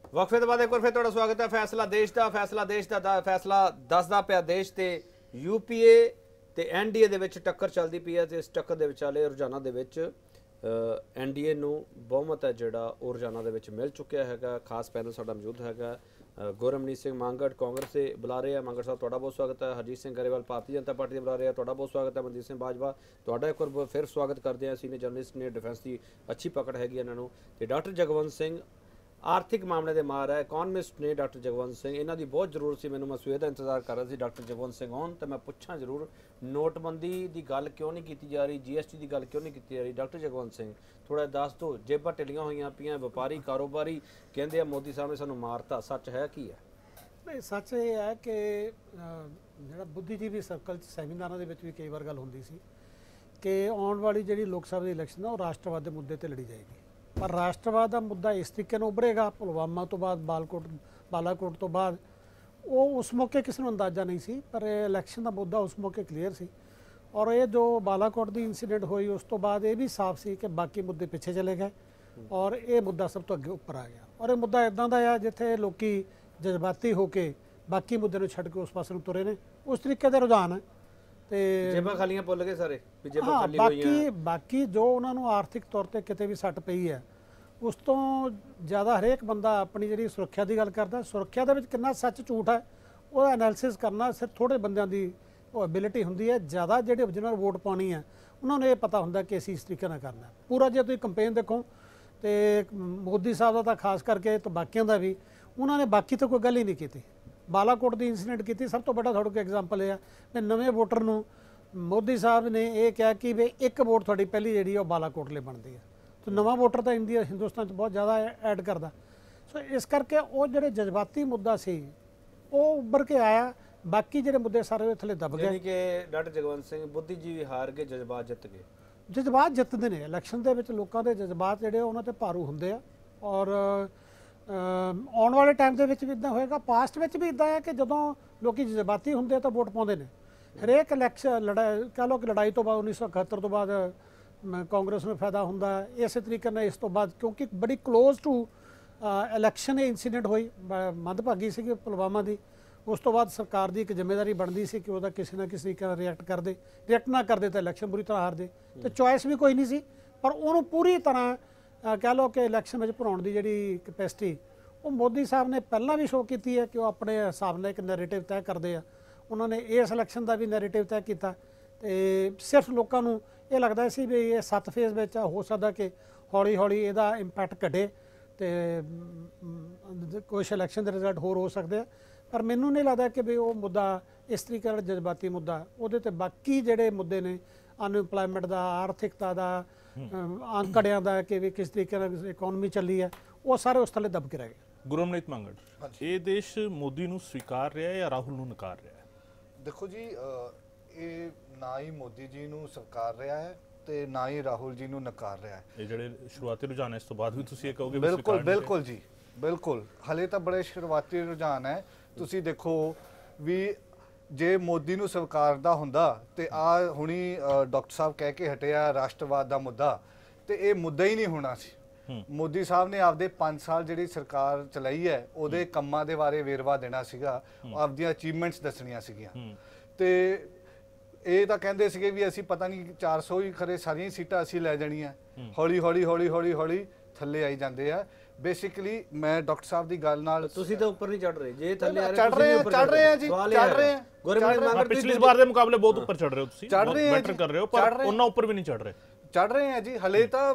वक्फे तो बाद एक बार फिर ਤੁਹਾਡਾ ਸਵਾਗਤ ਹੈ। ਫੈਸਲਾ ਦੇਸ਼ ਦਾ ਫੈਸਲਾ ਦੱਸਦਾ ਪਿਆ ਦੇਸ਼ ਤੇ ਯੂਪੀਏ ਤੇ ਐਨਡੀਏ ਦੇ ਵਿੱਚ ਟੱਕਰ ਚੱਲਦੀ ਪਈ ਹੈ ਤੇ ਇਸ ਟੱਕਰ ਦੇ ਵਿਚਾਲੇ ਰੁਝਾਨਾਂ ਦੇ ਵਿੱਚ ਐਨਡੀਏ ਨੂੰ ਬਹੁਮਤ ਹੈ ਜਿਹੜਾ ਉਹ ਰੁਝਾਨਾਂ ਦੇ ਵਿੱਚ ਮਿਲ ਚੁੱਕਿਆ ਹੈਗਾ। ਖਾਸ ਪੈਨਲ ਸਾਡਾ ਮੌਜੂਦ ਹੈਗਾ। ਗੁਰਮਨੀਤ ਸਿੰਘ ਮਾਂਗੜ ਕਾਂਗਰਸ ਦੇ ਬੁਲਾ ਰਹੇ ਆ। ਮਾਂਗੜ ਸਾਹਿਬ ਤੁਹਾਡਾ ਬਹੁਤ ਸਵਾਗਤ ਹੈ। ਹਰਜੀਤ ਸਿੰਘ ਗਰੇਵਾਲ ਭਾਰਤੀ ਜਨਤਾ ਪਾਰਟੀ ਦੇ ਬੁਲਾ ਰਹੇ ਆ, ਤੁਹਾਡਾ ਬਹੁਤ ਸਵਾਗਤ ਹੈ। ਮਨਜੀਤ ਸਿੰਘ ਬਾਜਵਾ ਤੁਹਾਡਾ ਇੱਕ ਵਾਰ ਫਿਰ ਸਵਾਗਤ ਕਰਦੇ ਆ। ਸੀਨੀਅਰ ਜਰਨਲਿਸਟ ਨੇ, ਡਿਫੈਂਸ ਦੀ ਅੱਛੀ ਪਕੜ ਹੈਗੀ ਇਹਨਾਂ ਨੂੰ। ਤੇ ਡਾਕਟਰ ਜਗਵੰਤ ਸਿੰਘ आर्थिक मामले के मार है, इकोनमिस्ट ने डॉक्टर जगवंत सिंह। इन्हों की बहुत जरूरत सी, मैं सवेर का इंतजार कर रहा था डॉक्टर जगवंत सिंह आउन तो मैं पूछा जरूर नोटबंदी की गल क्यों नहीं की जा रही, GST की गल क्यों नहीं की जा रही। डॉक्टर जगवंत सिंह थोड़ा दस दो, जेबां ढिलियां हुई पियां, व्यापारी कारोबारी कहते हैं मोदी साहब ने सानू मारता, सच है की है? नहीं, सच ये है कि जो बुद्धिजीवी सर्कल सैमीनारां दे विच भी कई बार गल हुंदी सी कि आउण वाली जिहड़ी लोक सभा दी इलैक्शन है वो राष्ट्रवाद के मुद्दे ते लड़ी जाएगी। पर राष्ट्रवाद का मुद्दा इस तरीके उभरेगा पुलवामा तो बाद बालाकोट तो बाद वो उस मौके किसी को अंदाजा नहीं सी, पर इलैक्शन का मुद्दा उस मौके क्लीयर सी। और ये जो बालाकोट की इंसीडेंट हुई उस तो बाद ये भी साफ सी कि बाकी मुद्दे पिछे चले गए और ये मुद्दा सब तो अगे उपर आ गया। और ये मुद्दा इदां दा है जिथे लोग जज्बाती होकर बाकी मुद्दे नूं छड्ड के उस पासे नूं तुरे ने, उस तरीके का रुझान है। ਤੇ ਜੇਬਾਂ ਖਾਲੀਆਂ ਭੁੱਲ ਗਏ ਸਾਰੇ ਵੀ ਜੇਬਾਂ ਖਾਲੀ ਹੋਈਆਂ। ਬਾਕੀ ਜੋ ਉਹਨਾਂ ਨੂੰ ਆਰਥਿਕ ਤੌਰ ਤੇ ਕਿਤੇ ਵੀ ਸੱਟ ਪਈ ਹੈ ਉਸ ਤੋਂ ਜ਼ਿਆਦਾ ਹਰੇਕ ਬੰਦਾ ਆਪਣੀ ਜਿਹੜੀ ਸੁਰੱਖਿਆ ਦੀ ਗੱਲ ਕਰਦਾ। ਸੁਰੱਖਿਆ ਦੇ ਵਿੱਚ ਕਿੰਨਾ ਸੱਚ ਝੂਠ ਹੈ ਉਹਦਾ ਐਨਾਲਿਸਿਸ ਕਰਨਾ ਸਿਰਫ ਥੋੜੇ ਬੰਦਿਆਂ ਦੀ ਉਹ ਐਬਿਲਿਟੀ ਹੁੰਦੀ ਹੈ। ਜ਼ਿਆਦਾ ਜਿਹੜੇ ਓਰੀਜਨਲ ਵੋਟ ਪਾਉਣੀ ਹੈ ਉਹਨਾਂ ਨੂੰ ਇਹ ਪਤਾ ਹੁੰਦਾ ਕਿ ਅਸੀਂ ਇਸ ਤਰੀਕੇ ਨਾਲ ਕਰਨਾ ਪੂਰਾ। ਜੇ ਤੁਸੀਂ ਕੰਪੇਨ ਦੇਖੋ ਤੇ ਮੋਦੀ ਸਾਹਿਬ ਦਾ ਤਾਂ ਖਾਸ ਕਰਕੇ ਤੇ ਬਾਕੀਆਂ ਦਾ ਵੀ, ਉਹਨਾਂ ਨੇ ਬਾਕੀ ਤਾਂ ਕੋਈ ਗੱਲ ਹੀ ਨਹੀਂ ਕੀਤੀ। बालाकोट की इंसीडेंट की सब तो बड़ा थोड़ा एग्जाम्पल है कि नवे वोटर ਨੂੰ मोदी साहब ने यह कहा कि भी एक वोट थोड़ी पहली जी बालाकोट लिए बनती है, तो नवा वोटर तो इंडिया हिंदुस्तान बहुत ज़्यादा ऐड करता। सो इस करके वो जो जज्बाती मुद्दा से वो उभर के आया, बाकी जो मुद्दे सारे थले दब गए। कि डॉक्टर जगवंत सिंह बुद्धिजीवी हार गए, जज्बात जित गए। जज्बात जितते हैं इलैक्शन के लोगों के जज्बात जोड़े उन्होंने भारू होंगे और आने वाले टाइम के भी इदा होएगा। पास्ट में भी इदा है कि जो लोग जज्बाती होंगे तो वोट पाते हैं। हरेक इलैक्शन लड़ाई कह लो कि लड़ाई तो बाद 1971 तो बाद कांग्रेस में फायदा होंगे इस तरीके ने। इस तो बाद क्योंकि बड़ी क्लोज टू इलैक्शन इंसीडेंट हुई मंदभागी सी पुलवामा की, उस तो बाद सरकार की एक जिम्मेदारी बनती सी कि वह किसी ना किसी तरीके रिएक्ट ना करते तो इलैक्शन बुरी तरह हारते। तो चॉइस भी कोई नहीं सी, पर उन्होंने पूरी तरह कह लो कि इलैक्शन में भराने की जी कैपेसिटी वो मोदी साहब ने पहला भी शो की है कि वह अपने हिसाब से एक नैरेटिव तय करते हैं। उन्होंने इस इलैक्शन का भी नैरेटिव तय किया तो सिर्फ लोगों को ये लगता सी भी ये 7 फेज़ में हो सकता कि हौली हौली इसका इंपैक्ट घटे तो कुछ इलैक्शन के रिजल्ट होर हो सकते हैं। पर मैनू नहीं लगता कि भी वो मुद्दा इस तरीके का जज्बाती मुद्दा वो बाकी जोड़े मुद्दे ने अनएम्पलॉयमेंट का, आर्थिकता का, आंकड़ियां का कि भी किस तरीके इकोनॉमी चली है वो सारे उस थले दब के रह गए। गुरमनीत मांगड़, ये देश मोदी नूं स्वीकार रहा है या राहुल नूं नकार रहा है? देखो जी, ये ना ही मोदी जी नूं स्वीकार रहा है ते ना ही राहुल जी नूं नकार रहा है। ये ਜਿਹੜੇ शुरुआती रुझान है इस तो बाद भी ਤੁਸੀਂ ਇਹ ਕਹੋਗੇ? बिल्कुल बिल्कुल जी, बिल्कुल हले तो बड़े शुरुआती रुझान है। तुसी देखो भी जे मोदी नूं स्वीकारदा हुंदा ते आ हुणी डॉक्टर साहब कह के हटिया राष्ट्रवाद दा मुद्दा ते ये मुद्दा ही नहीं होना सी। मोदी साहब ने आपदे 5 साल जिहड़ी सरकार चलाई है उहदे कम्मां दे बारे वेरवा देना सीगा, आपदियां अचीवमेंट्स दसणियां सीगियां ते ਇਹ ਤਾਂ ਕਹਿੰਦੇ ਸੀਗੇ ਵੀ ਅਸੀਂ ਪਤਾ ਨਹੀਂ 400 ਹੀ ਖਰੇ ਸਾਰੀਆਂ ਸੀਟਾਂ ਅਸੀਂ ਲੈ ਜਾਣੀਆਂ। ਹੌਲੀ ਹੌਲੀ ਹੌਲੀ ਹੌਲੀ ਹੌਲੀ ਥੱਲੇ ਆਈ ਜਾਂਦੇ ਆ। ਬੇਸਿਕਲੀ ਮੈਂ ਡਾਕਟਰ ਸਾਹਿਬ ਦੀ ਗੱਲ ਨਾਲ ਤੁਸੀਂ ਤਾਂ ਉੱਪਰ ਨਹੀਂ ਚੜ ਰਹੇ, ਜੇ ਥੱਲੇ ਆ ਚੜ ਰਹੇ ਆ ਜੀ, ਚੜ ਰਹੇ ਆ। ਗੁਰਮਨੀਤ ਮਾਂਗੜ ਪਿਛਲੀ ਵਾਰ ਦੇ ਮੁਕਾਬਲੇ ਬਹੁਤ ਉੱਪਰ ਚੜ ਰਹੇ ਹੋ ਤੁਸੀਂ, ਬੈਟਰ ਕਰ ਰਹੇ ਹੋ, ਪਰ ਉਹਨਾਂ ਉੱਪਰ ਵੀ ਨਹੀਂ ਚੜ ਰਹੇ। ਚੜ ਰਹੇ ਆ ਜੀ, ਹਲੇ ਤਾਂ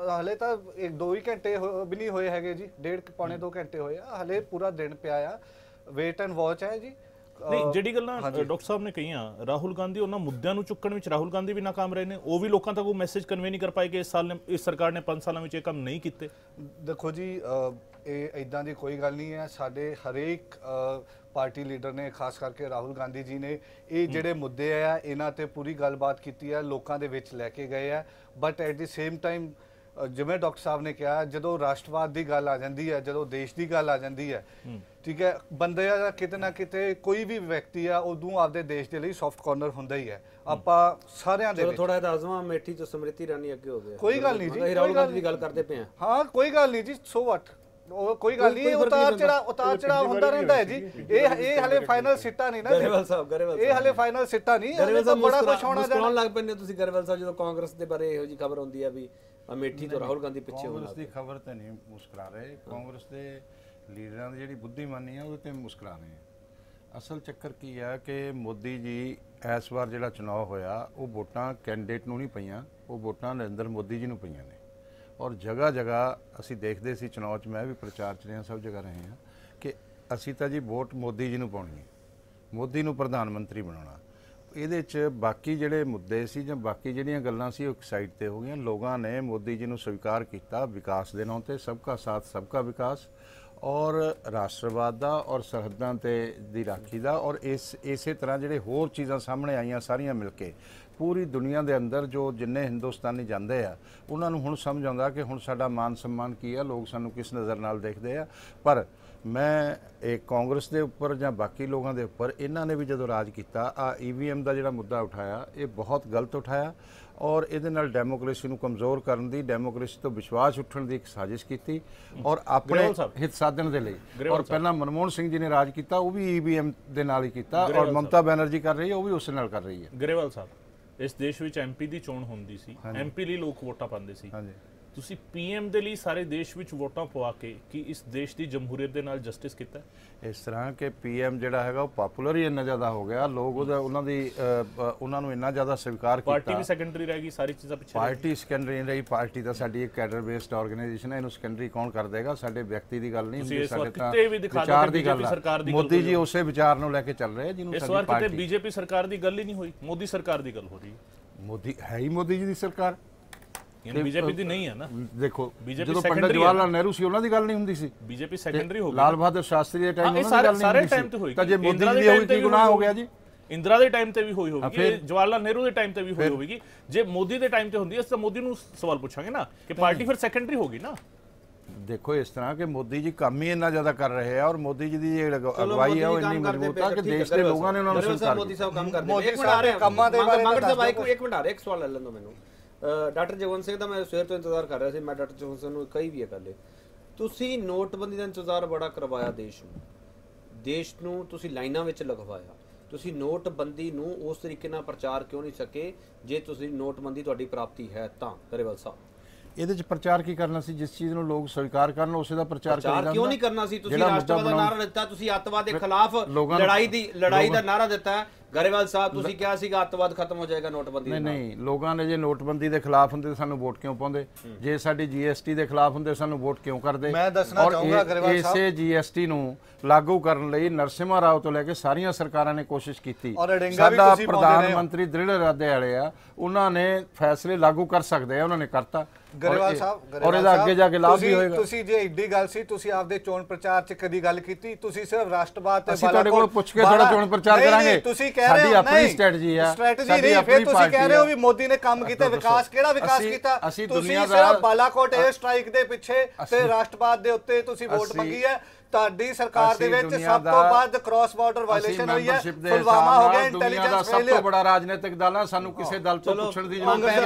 1-2 ਹੀ ਘੰਟੇ ਵੀ ਨਹੀਂ ਹੋਏ ਹੈਗੇ ਜੀ, 1.5 ਪੌਣੇ 2 ਘੰਟੇ ਹੋਏ ਆ, ਹਲੇ ਪੂਰਾ ਦਿਨ ਪਿਆ ਆ। ਵੇਟ ਐਂਡ ਵਾਚ ਹੈ ਜੀ। ਨਹੀਂ, ਜਿਹੜੀ ਗੱਲਾਂ ਡਾਕਟਰ ਸਾਹਿਬ ਨੇ ਕਹੀਆਂ ਰਾਹੁਲ ਗਾਂਧੀ ਉਹਨਾਂ ਮੁੱਦਿਆਂ ਨੂੰ ਚੁੱਕਣ ਵਿੱਚ ਰਾਹੁਲ ਗਾਂਧੀ ਵੀ ਨਾਕਾਮ ਰਹੇ ਨੇ, ਉਹ ਵੀ ਲੋਕਾਂ ਤੱਕ ਉਹ ਮੈਸੇਜ ਕਨਵੇ ਨਹੀਂ ਕਰ ਪਾਏ ਕਿ ਇਸ ਸਰਕਾਰ ਨੇ 5 ਸਾਲਾਂ ਵਿੱਚ ਇਹ ਕੰਮ ਨਹੀਂ ਕੀਤੇ। ਦੇਖੋ ਜੀ, ਇਹ ਇਦਾਂ ਦੀ ਕੋਈ ਗੱਲ ਨਹੀਂ ਹੈ। ਸਾਡੇ ਹਰੇਕ ਪਾਰਟੀ ਲੀਡਰ ਨੇ, ਖਾਸ ਕਰਕੇ ਰਾਹੁਲ ਗਾਂਧੀ ਜੀ ਨੇ ਇਹ ਜਿਹੜੇ ਮੁੱਦੇ ਆ ਇਹਨਾਂ ਤੇ ਪੂਰੀ ਗੱਲਬਾਤ ਕੀਤੀ ਹੈ, ਲੋਕਾਂ ਦੇ ਵਿੱਚ ਲੈ ਕੇ ਗਏ ਆ। But at the same time ਜਿਵੇਂ ਡਾਕਟਰ ਸਾਹਿਬ ਨੇ ਕਿਹਾ, ਜਦੋਂ ਰਾਸ਼ਟਰਵਾਦ ਦੀ ਗੱਲ ਆ ਜਾਂਦੀ ਹੈ, ਜਦੋਂ ਦੇਸ਼ ਦੀ ਗੱਲ ਆ ਜਾਂਦੀ ਹੈ, ਠੀਕ ਹੈ, ਬੰਦੇ ਦਾ ਕਿਤੇ ਨਾ ਕਿਤੇ ਕੋਈ ਵੀ ਵਿਅਕਤੀ ਆ ਉਦੋਂ ਆਪਦੇ ਦੇਸ਼ ਦੇ ਲਈ ਸੌਫਟ ਕਾਰਨਰ ਹੁੰਦਾ ਹੀ ਹੈ। ਆਪਾਂ ਸਾਰਿਆਂ ਦੇ ਥੋੜਾ ਜਿਹਾ ਆਜ਼ਮਾ ਮੇਠੀ ਤੋਂ ਸਮ੍ਰਿਤੀ ਰਾਣੀ ਅੱਗੇ ਹੋ ਗਿਆ। ਕੋਈ ਗੱਲ ਨਹੀਂ ਜੀ, ਰਾਹੁਲ ਗਾਂਧੀ ਦੀ ਗੱਲ ਕਰਦੇ ਪਏ ਆ। ਹਾਂ, ਕੋਈ ਗੱਲ ਨਹੀਂ ਜੀ, ਸੋ ਵਾਟ, ਉਹ ਕੋਈ ਗੱਲ ਨਹੀਂ, ਉਤਾਰ ਚੜਾ ਹੁੰਦਾ ਰਹਿੰਦਾ ਹੈ ਜੀ। ਇਹ ਹਲੇ ਫਾਈਨਲ ਸਿੱਟਾ ਨਹੀਂ ਨਾ ਗਰੇਵਾਲ ਸਾਹਿਬ, ਇਹ ਹਲੇ ਫਾਈਨਲ ਸਿੱਟਾ ਨਹੀਂ, ਗਰੇਵਾਲ ਸਾਹਿਬ ਬੜਾ ਕੁਝ ਹੋਣਾ ਜਾਣਾ ਲੱਗ ਪੈਂਦੇ ਤੁਸੀਂ ਗਰੇਵਾਲ ਸਾਹਿਬ ਜਦੋਂ ਕਾਂਗਰਸ ਦੇ ਬਾਰੇ ਇਹੋ ਜੀ ਖਬਰ ਹੁੰਦੀ ਆ ਵੀ ਅਮੇਠੀ ਤੋਂ ਰਾਹੁਲ ਗਾਂਧੀ ਪਿੱਛੇ ਹੋਣਾ। ਕਾਂਗਰਸ ਦੀ ਖਬਰ ਤੇ ਨਹੀਂ ਮੁਸਕਰਾ ਰਹੇ, ਕਾਂਗਰਸ ਦੇ ਲੀਡਰਾਂ ਦੀ ਜਿਹੜੀ ਬੁੱਧੀਮਾਨੀ ਆ ਉਹਦੇ ਤੇ ਮੁਸਕਰਾ ਰਹੇ ਆ। ਅਸਲ ਚੱਕਰ ਕੀ ਆ ਕਿ ਮੋਦੀ ਜੀ ਇਸ ਵਾਰ ਜਿਹੜਾ ਚੁਣਾਵ ਹੋਇਆ ਉਹ ਵੋਟਾਂ ਕੈਂਡੀਡੇਟ ਨੂੰ ਨਹੀਂ ਪਈਆਂ, ਉਹ ਵੋਟਾਂ ਨਰਿੰਦਰ ਮੋਦੀ ਜੀ ਨੂੰ ਪਈਆਂ ਨੇ। ਔਰ ਜਗ੍ਹਾ ਜਗ੍ਹਾ ਅਸੀਂ ਦੇਖਦੇ ਸੀ ਚੁਣਾਵ 'ਚ, ਮੈਂ ਵੀ ਪ੍ਰਚਾਰ 'ਚ ਰਿਹਾ, ਸਭ ਜਗ੍ਹਾ ਰਹੇ ਹਾਂ ਕਿ ਅਸੀਂ ਤਾਂ ਜੀ ਵੋਟ ਮੋਦੀ ਜੀ ਨੂੰ ਪਾਉਣੀ ਹੈ, ਮੋਦੀ ਨੂੰ ਪ੍ਰਧਾਨ ਮੰਤਰੀ ਬਣਾਉਣਾ। ਇਹਦੇ 'ਚ ਬਾਕੀ ਜਿਹੜੇ ਮੁੱਦੇ ਸੀ ਜਾਂ ਬਾਕੀ ਜਿਹੜੀਆਂ ਗੱਲਾਂ ਸੀ ਉਹ ਇੱਕ ਸਾਈਡ ਤੇ ਹੋ ਗਈਆਂ। ਲੋਕਾਂ ਨੇ ਮੋਦੀ ਜੀ ਨੂੰ ਸਵੀਕਾਰ ਕੀਤਾ ਵਿਕਾਸ ਦੇ ਨਾਂ ਤੇ, ਸਬਕਾ ਸਾਥ ਸਬਕਾ ਵਿਕਾਸ, ਔਰ ਰਾਸ਼ਟਰਵਾਦ ਦਾ, ਔਰ ਸਰਹੱਦਾਂ ਤੇ ਦੀ ਰਾਖੀ ਦਾ, ਔਰ ਇਸੇ ਤਰ੍ਹਾਂ ਜਿਹੜੇ ਹੋਰ ਚੀਜ਼ਾਂ ਸਾਹਮਣੇ ਆਈਆਂ ਸਾਰੀਆਂ ਮਿਲ ਕੇ ਪੂਰੀ ਦੁਨੀਆ ਦੇ ਅੰਦਰ ਜੋ ਜਿੰਨੇ ਹਿੰਦੁਸਤਾਨੀ ਜਾਂਦੇ ਆ ਉਹਨਾਂ ਨੂੰ ਹੁਣ ਸਮਝ ਆਉਂਦਾ ਕਿ ਹੁਣ ਸਾਡਾ ਮਾਨ ਸਨਮਾਨ ਕੀ ਆ, ਲੋਕ ਸਾਨੂੰ ਕਿਸ ਨਜ਼ਰ ਨਾਲ ਦੇਖਦੇ ਆ। ਪਰ ਮੈਂ ਇਹ ਕਾਂਗਰਸ ਦੇ ਉੱਪਰ ਜਾਂ ਬਾਕੀ ਲੋਕਾਂ ਦੇ ਉੱਪਰ ਇਹਨਾਂ ਨੇ ਵੀ ਜਦੋਂ ਰਾਜ ਕੀਤਾ ਆ EVM ਦਾ ਜਿਹੜਾ ਮੁੱਦਾ ਉਠਾਇਆ ਇਹ ਬਹੁਤ ਗਲਤ ਉਠਾਇਆ, ਔਰ ਇਹਦੇ ਨਾਲ ਡੈਮੋਕ੍ਰੇਸੀ ਨੂੰ ਕਮਜ਼ੋਰ ਕਰਨ ਦੀ, ਡੈਮੋਕ੍ਰੇਸੀ ਤੋਂ ਵਿਸ਼ਵਾਸ ਉੱਠਣ ਦੀ ਇੱਕ ਸਾਜ਼ਿਸ਼ ਕੀਤੀ ਔਰ ਆਪਣੇ ਹਿੱਤ ਸਾਧਣ ਦੇ ਲਈ। ਔਰ ਪਹਿਲਾਂ ਮਨਮੋਹਨ ਸਿੰਘ ਜੀ ਨੇ ਰਾਜ ਕੀਤਾ, ਉਹ ਵੀ EVM ਦੇ ਨਾਲ ਹੀ ਕੀਤਾ, ਔਰ ਮਮਤਾ ਬੈਨਰਜੀ ਕਰ ਰਹੀ ਹੈ ਉਹ ਵੀ ਉਸੇ ਨਾਲ ਕਰ ਰਹੀ ਹੈ। ਗਰੇਵਾਲ ਸਾਹਿਬ, ਇਸ ਦੇਸ਼ ਵਿੱਚ MP ਦੀ ਚੋਣ ਹੁੰਦੀ ਸੀ, MP ਲਈ ਲੋਕ ਵੋਟਾਂ ਪਾਉਂਦੇ ਸੀ। ਤੁਸੀਂ PM ਦੇ ਲਈ ਸਾਰੇ ਦੇਸ਼ ਵਿੱਚ ਵੋਟਾਂ ਪਵਾ ਕੇ ਕੀ ਇਸ ਦੇਸ਼ ਦੀ ਜਮਹੂਰੀਅਤ ਦੇ ਨਾਲ ਜਸਟਿਸ ਕੀਤਾ? ਇਸ ਤਰ੍ਹਾਂ ਕਿ PM ਜਿਹੜਾ ਹੈਗਾ ਉਹ ਪਪੂਲਰ ਹੀ ਇੰਨਾ ਜ਼ਿਆਦਾ ਹੋ ਗਿਆ, ਲੋਕ ਉਹਨਾਂ ਨੂੰ ਇੰਨਾ ਜ਼ਿਆਦਾ ਸਵੀਕਾਰ ਕੀਤਾ। ਪਾਰਟੀ ਵੀ ਸੈਕੰਡਰੀ ਰਹਿ ਗਈ, ਸਾਰੀ ਚੀਜ਼ਾਂ ਪਿੱਛੇ। ਪਾਰਟੀ ਸੈਕੰਡਰੀ ਨਹੀਂ ਰਹੀ, ਪਾਰਟੀ ਤਾਂ ਸਾਡੀ ਇੱਕ ਕੈਡਰ ਬੇਸਡ ਆਰਗੇਨਾਈਜੇਸ਼ਨ ਹੈ, ਇਹਨੂੰ ਸੈਕੰਡਰੀ ਕੌਣ ਕਰ ਦੇਗਾ? ਸਾਡੇ ਵਿਅਕਤੀ ਦੀ ਗੱਲ ਨਹੀਂ ਹੁੰਦੀ, ਸਾਡੇ ਤਾਂ ਵਿਚਾਰ ਦੀ ਗੱਲ ਹੈ। ਮੋਦੀ ਜੀ ਉਸੇ ਵਿਚਾਰ ਨੂੰ ਲੈ ਕੇ ਚੱਲ ਰਹੇ ਜਿਹਨੂੰ ਇਸ ਵਾਰ ਕਿਤੇ BJP ਸਰਕਾਰ ਦੀ ਗੱਲ ਹੀ ਨਹੀਂ ਹੋਈ, ਮੋਦੀ ਸਰਕਾਰ ਦੀ ਗੱਲ ਹੋ ਰਹੀ ਹੈ। ਮੋਦੀ ਹੈ ਹੀ ਮੋਦੀ ਜੀ ਦੀ ਸਰਕਾਰ, BJP ਦੀ ਨਹੀਂ ਹੈ ਨਾ। ਦੇਖੋ ਜਦੋਂ ਪੰਡਿਤ ਜਵਾਹਰ ਲਾਲ ਨਹਿਰੂ ਸੀ ਉਹਨਾਂ ਦੀ ਗੱਲ ਨਹੀਂ ਹੁੰਦੀ ਸੀ, BJP ਸੈਕੰਡਰੀ ਹੋ ਗਈ। ਲਾਲ ਬਹਾਦਰ ਸ਼ਾਸਤਰੀ ਦੇ ਟਾਈਮ ਉਹਨਾਂ ਦੀ ਗੱਲ ਨਹੀਂ ਹੁੰਦੀ ਸੀ, ਤਾਂ ਜੇ ਮੋਦੀ ਜੀ ਦੀ ਹੋਈ ਕੀ ਗੁਨਾਹ ਹੋ ਗਿਆ ਜੀ? ਇੰਦਰਾ ਦੇ ਟਾਈਮ ਤੇ ਵੀ ਹੋਈ ਹੋਵੇਗੀ, ਜਵਾਹਰ ਲਾਲ ਨਹਿਰੂ ਦੇ ਟਾਈਮ ਤੇ ਵੀ ਹੋਈ ਹੋਵੇਗੀ। ਜੇ ਮੋਦੀ ਦੇ ਟਾਈਮ ਤੇ ਹੁੰਦੀ ਹੈ ਤਾਂ ਮੋਦੀ ਨੂੰ ਸਵਾਲ ਪੁੱਛਾਂਗੇ ਨਾ ਕਿ ਪਾਰਟੀ ਫਿਰ ਸੈਕੰਡਰੀ ਹੋਗੀ ਨਾ। ਦੇਖੋ ਇਸ ਤਰ੍ਹਾਂ ਕਿ ਮੋਦੀ ਜੀ ਕੰਮ ਹੀ ਇੰਨਾ ਜ਼ਿਆਦਾ ਕਰ ਰਹੇ ਆ, ਔਰ ਮੋਦੀ ਜੀ ਦੀ ਜਿਹੜੀ ਅਗਵਾਈ ਹੈ ਉਹ ਇੰਨੀ ਮਜ਼ਬੂਤ ਹੈ ਕਿ ਦੇਸ਼ ਦੇ ਲੋਕਾਂ ਨੇ ਉਹਨਾਂ ਨੂੰ ਸਵੀਕਾਰ ਕੀਤਾ। ਮੋਦੀ ਸਾਹਿਬ ਕੰਮ ਕਰਦੇ ਨੇ। ਇੱਕ ਮਿੰਟ ਆ ਰਿਹਾ ਕੰਮਾਂ ਦੇ ਬਾਰੇ ਇੱਕ ਮਿੰਟ ਆ ਰਿਹਾ, ਇੱਕ ਸਵਾਲ ਲੈ ਲੈਂਦਾ ਮੈਨੂੰ। ਡਾਕਟਰ ਜਗਵੰਤ ਸਿੰਘ ਦਾ ਮੈਂ ਸਵੇਰ ਤੋਂ ਇੰਤਜ਼ਾਰ ਕਰ ਰਿਹਾ ਸੀ, ਮੈਂ ਡਾਕਟਰ ਜਗਵੰਤ ਸਿੰਘ ਨੂੰ ਕਹੀ ਵੀ ਹੈ ਗੱਲ, ਤੁਸੀਂ ਨੋਟਬੰਦੀ ਦਾ ਇੰਤਜ਼ਾਰ ਬੜਾ ਕਰਵਾਇਆ ਦੇਸ਼ ਨੂੰ ਤੁਸੀਂ ਲਾਈਨਾਂ ਵਿੱਚ ਲਗਵਾਇਆ, ਤੁਸੀਂ ਨੋਟਬੰਦੀ ਨੂੰ ਉਸ ਤਰੀਕੇ ਨਾਲ ਪ੍ਰਚਾਰ ਕਿਉਂ ਨਹੀਂ ਸਕੇ? ਜੇ ਤੁਸੀਂ ਨੋਟਬੰਦੀ ਤੁਹਾਡੀ ਪ੍ਰਾਪਤੀ ਹੈ ਤਾਂ ਗਰੇਵਾਲ ਸਾਹਿਬ ਇਹਦੇ ਚ ਪ੍ਰਚਾਰ ਕੀ ਕਰਨਾ ਸੀ? ਜਿਸ ਚੀਜ਼ ਨੂੰ ਲੋਕ ਸਵੀਕਾਰ ਕਰਨ ਉਸੇ ਦਾ ਪ੍ਰਚਾਰ ਕਰੀਦਾ। ਕਿਉਂ ਨਹੀਂ ਕਰਨਾ ਸੀ? ਤੁਸੀਂ ਰਾਸ਼ਟਰਵਾਦ ਦਾ ਨਾਰਾ ਦਿੱਤਾ, ਤੁਸੀਂ ਅੱਤਵਾਦ ਦੇ ਖਿਲਾਫ ਲੜਾਈ ਦਾ ਨਾਰਾ ਦਿੱਤਾ। ਗਰੇਵਾਲ ਸਾਹਿਬ ਤੁਸੀਂ ਕਿਹਾ ਸੀਗਾ ਅੱਤਵਾਦ ਖਤਮ ਹੋ ਜਾਏਗਾ ਨੋਟਬੰਦੀ ਨਾਲ। ਨਹੀਂ, ਲੋਕਾਂ ਨੇ ਜੇ ਨੋਟਬੰਦੀ ਦੇ ਖਿਲਾਫ ਹੁੰਦੇ ਸਾਨੂੰ ਵੋਟ ਕਿਉਂ ਪਾਉਂਦੇ? ਜੇ ਸਾਡੀ GST ਦੇ ਖਿਲਾਫ ਹੁੰਦੇ ਸਾਨੂੰ ਵੋਟ ਕਿਉਂ ਕਰਦੇ? ਮੈਂ ਦੱਸਣਾ ਚਾਹੂੰਗਾ ਗਰੇਵਾਲ ਸਾਹਿਬ, ਇਸੇ GST ਨੂੰ ਲਾਗੂ ਕਰਨ ਲਈ ਨਰਸਿਮਹਾ ਰਾਓ ਤੋਂ ਲੈ ਕੇ ਸਾਰੀਆਂ ਸਰਕਾਰਾਂ ਨੇ ਕੋਸ਼ਿਸ਼ ਕੀਤੀ। ਸਾਡਾ ਪ੍ਰਧਾਨ ਮੰਤਰੀ ਦ੍ਰਿੜ ਇਰਾਦੇ ਵਾਲੇ ਆ, ਉਹਨਾਂ ਨੇ ਫੈਸਲੇ ਲਾਗੂ ਕਰ ਸਕਦੇ ਆ, ਉਹਨਾਂ ਨੇ ਕਰਤਾ। ਗਰੇਵਾਲ ਸਾਹਿਬ, ਔਰ ਇਹਦਾ ਅੱਗੇ ਜਾ ਕੇ ਲਾਭ ਵੀ ਹੋਏਗਾ। ਤੁਸੀਂ ਜੇ ਏਡੀ ਗੱਲ ਸੀ, ਤੁਸੀਂ ਆਪਦੇ ਚੋਣ ਪ੍ਰਚਾਰ 'ਚ ਕਦੀ ਗੱਲ ਕੀਤੀ? ਤੁਸੀਂ ਸਿਰਫ ਰਾਸ਼ਟਰਵਾਦ ਤੇ ਅਸੀਂ ਤੁਹਾਡੇ ਕੋਲ ਪੁੱਛ ਕੇ ਥੋੜਾ ਚੋਣ ਪ੍ਰਚਾਰ ਕਰਾਂਗੇ। ਤੁਸੀਂ ਕਹਿ ਰਹੇ ਹੋ ਆਪਣੀ ਸਟ੍ਰੈਟਜੀ ਆ, ਸਟ੍ਰੈਟਜੀ ਨਹੀਂ, ਫਿਰ ਤੁਸੀਂ ਕਹਿ ਰਹੇ ਹੋ ਵੀ ਮੋਦੀ ਨੇ ਕੰਮ ਕੀਤਾ, ਵਿਕਾਸ ਕਿਹੜਾ ਵਿਕਾਸ ਕੀਤਾ? ਤੁਸੀਂ ਸਿਰਫ ਬਾਲਾਕੋਟ 에ਅਰ ਸਟ੍ਰਾਈਕ ਦੇ ਪਿੱਛੇ ਤੇ ਰਾਸ਼ਟਰਵਾਦ ਦੇ ਉੱਤੇ ਤੁਸੀਂ ਵੋਟ ਮੰਗੀ ਹੈ। ਤੁਹਾਡੀ ਸਰਕਾਰ ਦੇ ਵਿੱਚ ਸਭ ਤੋਂ ਵੱਧ ਕ੍ਰਾਸ ਬਾਰਡਰ ਵਾਇਲੇਸ਼ਨ ਹੋਈ ਹੈ, ਪੁਲਵਾਮਾ ਹੋ ਗਿਆ, ਇੰਟੈਲੀਜੈਂਸ ਸਭ ਤੋਂ ਬੜਾ ਰਾਜਨੀਤਿਕ ਦਲ ਹੈ, ਸਾਨੂੰ ਕਿਸੇ ਦਲ ਤੋਂ ਪੁੱਛਣ ਦੀ ਜ਼ਰੂਰਤ ਨਹੀਂ।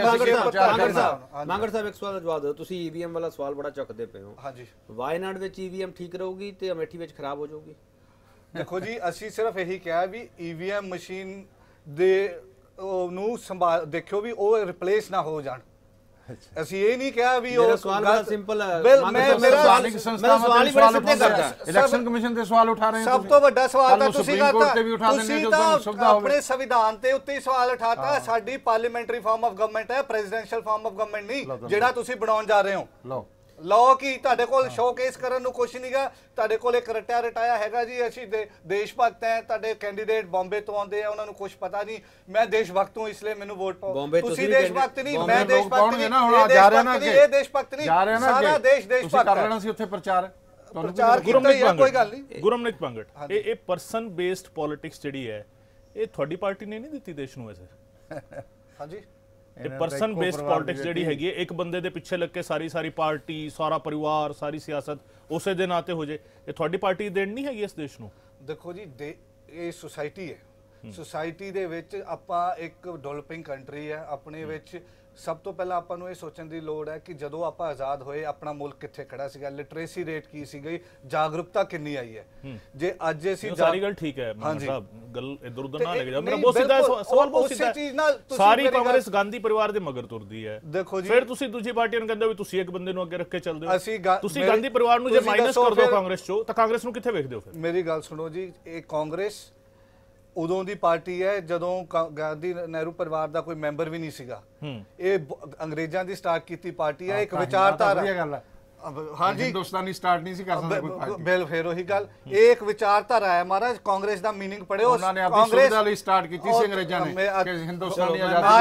ਮੰਗੜ ਸਾਹਿਬ ਇੱਕ ਸਵਾਲ ਦਾ ਜਵਾਬ ਦਿਓ, ਤੁਸੀਂ EVM ਵਾਲਾ ਸਵਾਲ ਬੜਾ ਚੱਕਦੇ ਪਏ ਹੋ। ਹਾਂਜੀ, ਵਾਇਨਾਡ ਵਿੱਚ EVM ਠੀਕ ਰਹੂਗੀ ਤੇ ਅਮੇਠੀ ਵਿੱਚ ਖਰਾਬ ਹੋ ਜਾਊਗੀ? ਦੇਖੋ ਜੀ, ਅਸੀਂ ਸਿਰਫ ਇਹੀ ਕਿਹਾ ਵੀ EVM ਮਸ਼ੀਨ ਦੇ ਨੂੰ ਸੰਭਾਲ ਦੇਖਿਓ ਵੀ ਉਹ ਰਿਪਲੇਸ ਨਾ ਹੋ ਜਾਣ। ਅਸੀਂ ਇਹ ਨਹੀਂ ਕਿਹਾ ਵੀ ਉਹ ਸਵਾਲ ਬੜਾ ਸਿੰਪਲ ਹੈ। ਮੇਰਾ ਸਵਾਲ ਹੀ ਬੜਾ ਸਿੱਧੇ ਕਰਦਾ, ਇਲੈਕਸ਼ਨ ਕਮਿਸ਼ਨ ਤੇ ਸਵਾਲ ਉਠਾ ਰਹੇ ਹੋ। ਸਭ ਤੋਂ ਵੱਡਾ ਸਵਾਲ ਤਾਂ ਤੁਸੀਂ ਕਰਤਾ, ਤੁਸੀਂ ਤਾਂ ਆਪਣੇ ਸੰਵਿਧਾਨ ਤੇ ਉੱਤੇ ਹੀ ਸਵਾਲ ਉਠਾਤਾ। ਸਾਡੀ ਪਾਰਲੀਮੈਂਟਰੀ ਫਾਰਮ ਆਫ ਗਵਰਨਮੈਂਟ ਹੈ, ਪ੍ਰੈਜ਼ੀਡੈਂਸ਼ੀਅਲ ਫਾਰਮ ਆਫ ਗਵਰਨਮੈਂਟ ਨਹੀਂ, ਜਿਹੜਾ ਤੁਸੀਂ ਬਣਾਉਣ ਜਾ ਰਹੇ ਹੋ। ਲਓ ਕੀ ਤੁਹਾਡੇ ਕੋਲ ਸ਼ੋਕੇਸ ਕਰਨ ਨੂੰ ਕੁਛ ਨਹੀਂਗਾ, ਤੁਹਾਡੇ ਕੋਲ ਇੱਕ ਰਟਾਇਆ ਹੈਗਾ ਜੀ ਅਸੀਂ ਦੇਸ਼ ਭਗਤ ਹੈ। ਤੁਹਾਡੇ ਕੈਂਡੀਡੇਟ ਬੰਬੇ ਤੋਂ ਆਉਂਦੇ ਆ, ਉਹਨਾਂ ਨੂੰ ਕੁਛ ਪਤਾ ਨਹੀਂ ਮੈਂ ਦੇਸ਼ ਭਗਤ ਹੂੰ ਇਸ ਲਈ ਮੈਨੂੰ ਵੋਟ ਪਾਓ। ਤੁਸੀਂ ਦੇਸ਼ ਭਗਤ ਨਹੀਂ, ਮੈਂ ਦੇਸ਼ ਭਗਤ ਨਹੀਂ, ਇਹ ਦੇਸ਼ ਭਗਤ ਨਹੀਂ, ਸਾਰਾ ਦੇਸ਼ ਦੇਸ਼ ਭਗਤ ਕਰ ਲੈਣਾ ਸੀ ਉੱਥੇ ਪ੍ਰਚਾਰ। ਪ੍ਰਚਾਰ ਕੀਤਾ ਹੀ ਹੈ, ਕੋਈ ਗੱਲ ਨਹੀਂ। ਗੁਰਮਨਿਤ ਪੰਗਟ, ਇਹ ਪਰਸਨ ਬੇਸਡ ਪੋਲਿਟਿਕਸ ਜਿਹੜੀ ਹੈ ਇਹ ਤੁਹਾਡੀ ਪਾਰਟੀ ਨੇ ਨਹੀਂ ਦਿੱਤੀ ਦੇਸ਼ ਨੂੰ ਵੈਸੇ? ਹਾਂਜੀ, ਇਹ ਪਰਸਨ ਬੇਸਡ ਪੋਲਿਟਿਕਸ ਜਿਹੜੀ ਹੈਗੀ ਹੈ, ਇੱਕ ਬੰਦੇ ਦੇ ਪਿੱਛੇ ਲੱਗ ਕੇ ਸਾਰੀ ਪਾਰਟੀ, ਸਾਰਾ ਪਰਿਵਾਰ, ਸਾਰੀ ਸਿਆਸਤ ਉਸੇ ਦੇ ਨਾਂ ਤੇ ਹੋ ਜੇ, ਇਹ ਤੁਹਾਡੀ ਪਾਰਟੀ ਦੇਣ ਨਹੀਂ ਹੈਗੀ ਇਸ ਦੇਸ਼ ਨੂੰ? ਦੇਖੋ ਜੀ, ਇਹ ਸੁਸਾਇਟੀ ਹੈ, ਸੁਸਾਇਟੀ ਦੇ ਵਿੱਚ ਆਪਾਂ ਇੱਕ ਡਿਵੈਲਪਿੰਗ ਕੰਟਰੀ ਹੈ, ਆਪਣੇ ਵਿੱਚ ਸਭ ਤੋਂ ਪਹਿਲਾਂ ਆਪਾਂ ਨੂੰ ਇਹ ਸੋਚਣ ਦੀ ਲੋੜ ਹੈ ਕਿ ਜਦੋਂ ਆਪਾਂ ਆਜ਼ਾਦ ਹੋਏ ਆਪਣਾ ਮੁਲਕ ਕਿੱਥੇ ਖੜਾ ਸੀਗਾ, ਲਿਟਰੇਸੀ ਰੇਟ ਕੀ ਸੀਗੀ, ਜਾਗਰੂਕਤਾ ਕਿੰਨੀ ਆਈ ਹੈ। ਜੇ ਅੱਜ ਅਸੀਂ ਸਾਰੀ ਗੱਲ ਠੀਕ ਹੈ ਮਾਨ ਸਾਹਿਬ, ਗੱਲ ਇਧਰ ਉਧਰ ਨਾ ਲੈ ਜਾ, ਮੇਰਾ ਬਹੁਤ ਸਿੱਧਾ ਸਵਾਲ ਬਹੁਤ ਸਿੱਧਾ ਹੈ, ਸਾਰੀ ਕਾਂਗਰਸ ਗਾਂਧੀ ਪਰਿਵਾਰ ਦੇ ਮਗਰ ਤੁਰਦੀ ਹੈ, ਦੇਖੋ ਜੀ ਫਿਰ ਤੁਸੀਂ ਦੂਜੀ ਪਾਰਟੀਆਂ ਨੂੰ ਕਹਿੰਦੇ ਹੋ ਵੀ ਤੁਸੀਂ ਇੱਕ ਬੰਦੇ ਨੂੰ ਅੱਗੇ ਰੱਖ ਕੇ ਚੱਲਦੇ ਹੋ, ਤੁਸੀਂ ਗਾਂਧੀ ਪਰਿਵਾਰ ਨੂੰ ਜੇ ਮਾਈਨਸ ਕਰ ਦਿਓ ਕਾਂਗਰਸ ਚੋਂ ਤਾਂ ਕਾਂਗਰਸ ਨੂੰ ਕਿੱਥੇ ਵੇਖਦੇ ਹੋ ਫਿਰ? ਮੇਰੀ ਗੱਲ ਸੁਣੋ ਜੀ, ਇਹ ਕਾਂਗਰਸ ਉਦੋਂ ਦੀ ਪਾਰਟੀ ਹੈ ਜਦੋਂ ਗਾਂਧੀ ਨਹਿਰੂ ਪਰਿਵਾਰ ਦਾ ਕੋਈ ਮੈਂਬਰ ਵੀ ਨਹੀਂ ਸੀਗਾ। ਇਹ ਅੰਗਰੇਜ਼ਾਂ ਦੀ ਸਟਾਰਟ ਕੀਤੀ ਪਾਰਟੀ ਹੈ, ਇੱਕ ਵਿਚਾਰਧਾਰਾ। ਹਾਂਜੀ, ਹਿੰਦੁਸਤਾਨੀ ਸਟਾਰਟ ਨਹੀਂ ਸੀ ਕਰ ਸਕਦਾ ਕੋਈ ਪਾਰਟੀ। ਬਿਲ ਫਿਰ ਉਹੀ ਗੱਲ, ਇਹ ਇੱਕ ਵਿਚਾਰਧਾਰਾ ਹੈ ਮਹਾਰਾਜ। ਕਾਂਗਰਸ ਦਾ ਮੀਨਿੰਗ ਪੜਿਓ, ਉਹਨਾਂ ਨੇ ਆਪਣੀ ਸੁਵਿਧਾ ਲਈ ਸਟਾਰਟ ਕੀਤੀ ਸੀ ਅੰਗਰੇਜ਼ਾਂ ਨੇ ਕਿ ਹਿੰਦੁਸਤਾਨੀ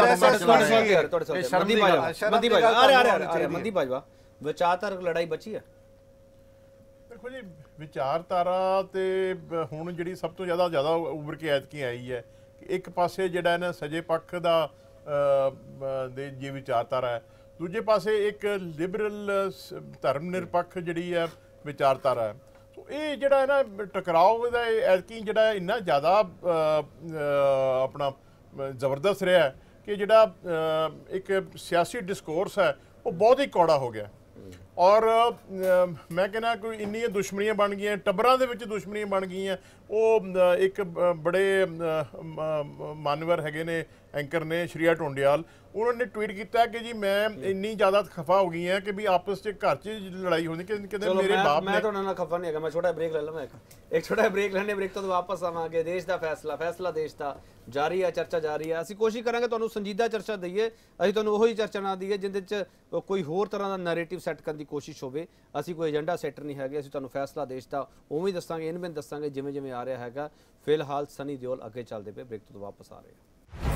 ਆਜ਼ਾਦੀ। ਮੰਦੀ ਬਾਜਵਾ ਵਿਚਾਰਧਾਰਕ ਲੜਾਈ ਬਚੀ ਹੈ। ਦੇਖੋ ਜੀ, ਵਿਚਾਰਧਾਰਾ ਤੇ ਹੁਣ ਜਿਹੜੀ ਸਭ ਤੋਂ ਜ਼ਿਆਦਾ ਉੱਭਰ ਕੇ ਐਤਕੀ ਆਈ ਹੈ ਕਿ ਇੱਕ ਪਾਸੇ ਜਿਹੜਾ ਨਾ ਸੱਜੇ ਪੱਖ ਦਾ ਦੇ ਜੇ ਵਿਚਾਰਧਾਰਾ ਹੈ, ਦੂਜੇ ਪਾਸੇ ਇੱਕ ਲਿਬਰਲ ਧਰਮ ਨਿਰਪੱਖ ਜਿਹੜੀ ਹੈ ਵਿਚਾਰਧਾਰਾ ਹੈ। ਸੋ ਇਹ ਜਿਹੜਾ ਹੈ ਨਾ ਟਕਰਾਓ ਦਾ ਐਤਕੀ ਜਿਹੜਾ ਇੰਨਾ ਜ਼ਿਆਦਾ ਆਪਣਾ ਜ਼ਬਰਦਸਤ ਰਿਹਾ ਕਿ ਜਿਹੜਾ ਇੱਕ ਸਿਆਸੀ ਡਿਸਕੋਰਸ ਹੈ ਉਹ ਬਹੁਤ ਹੀ ਕੌੜਾ ਹੋ ਗਿਆ। ਔਰ ਮੈਂ ਕਹਿੰਦਾ ਕੋਈ ਇੰਨੀਆਂ ਦੁਸ਼ਮਣੀਆਂ ਬਣ ਗਈਆਂ, ਟੱਬਰਾਂ ਦੇ ਵਿੱਚ ਦੁਸ਼ਮਣੀਆਂ ਬਣ ਗਈਆਂ। ਉਹ ਇੱਕ ਬੜੇ ਮਾਨਵਰ ਹੈਗੇ ਨੇ, ਐਂਕਰ ਨੇ ਸ਼੍ਰੀਆ ਟੋਂਡਿਆਲ, ਉਹਨਾਂ ਨੇ ਟਵੀਟ ਕੀਤਾ ਕਿ ਜੀ ਮੈਂ ਇੰਨੀ ਜ਼ਿਆਦਾ ਖਫਾ ਹੋ ਗਈ ਹਾਂ ਕਿ ਵੀ ਆਪਸ 'ਚ ਘਰ 'ਚ ਲੜਾਈ ਹੁੰਦੀ ਕਿ ਮੇਰੇ ਬਾਪ ਨੇ। ਮੈਂ ਤੁਹਾਡੇ ਨਾਲ ਖਫਾ ਨਹੀਂ ਹੈਗਾ, ਮੈਂ ਛੋਟਾ ਬ੍ਰੇਕ ਲੈ ਲਵਾਂ, ਇੱਕ ਛੋਟਾ ਬ੍ਰੇਕ ਲੈਣੇ, ਬ੍ਰੇਕ ਤੋਂ ਵਾਪਸ ਆਵਾਂਗੇ। ਦੇਸ਼ ਦਾ ਫੈਸਲਾ ਦੇਸ਼ ਦਾ ਜਾਰੀ ਹੈ, ਚਰਚਾ ਜਾਰੀ ਹੈ। ਅਸੀਂ ਕੋਸ਼ਿਸ਼ ਕਰਾਂਗੇ ਤੁਹਾਨੂੰ ਸੰਜੀਦਾ ਚਰਚਾ ਦਈਏ, ਅਸੀਂ ਤੁਹਾਨੂੰ ਉਹੀ ਚਰਚਾ ਨਾ ਦਈਏ ਜਿਹਦੇ 'ਚ ਕੋਈ ਹੋਰ ਤਰ੍ਹਾਂ ਦਾ ਨੈਰੇਟਿਵ ਸੈੱਟ ਕਰਨ ਦੀ ਕੋਸ਼ਿਸ਼ ਹੋਵੇ। ਅਸੀਂ ਕੋਈ ਏਜੰਡਾ ਸੈਟਰ ਨਹੀਂ ਹੈਗੇ, ਅਸੀਂ ਤੁਹਾਨੂੰ ਫੈਸਲਾ ਦੇਸ਼ ਦਾ ਉਵੇਂ ਹੀ ਦੱਸਾਂਗੇ, ਇਨਵੇਂ ਦੱਸਾਂਗੇ ਜਿਵੇਂ ਆ ਰਿਹਾ ਹੈਗਾ। ਫਿਲਹਾਲ ਸਨੀ ਦਿਓਲ ਅੱਗੇ ਚੱਲਦੇ ਪਏ, ਬ੍ਰੇਕ ਤੋਂ ਵਾਪਸ ਆ ਰਹੇ ਹਾਂ।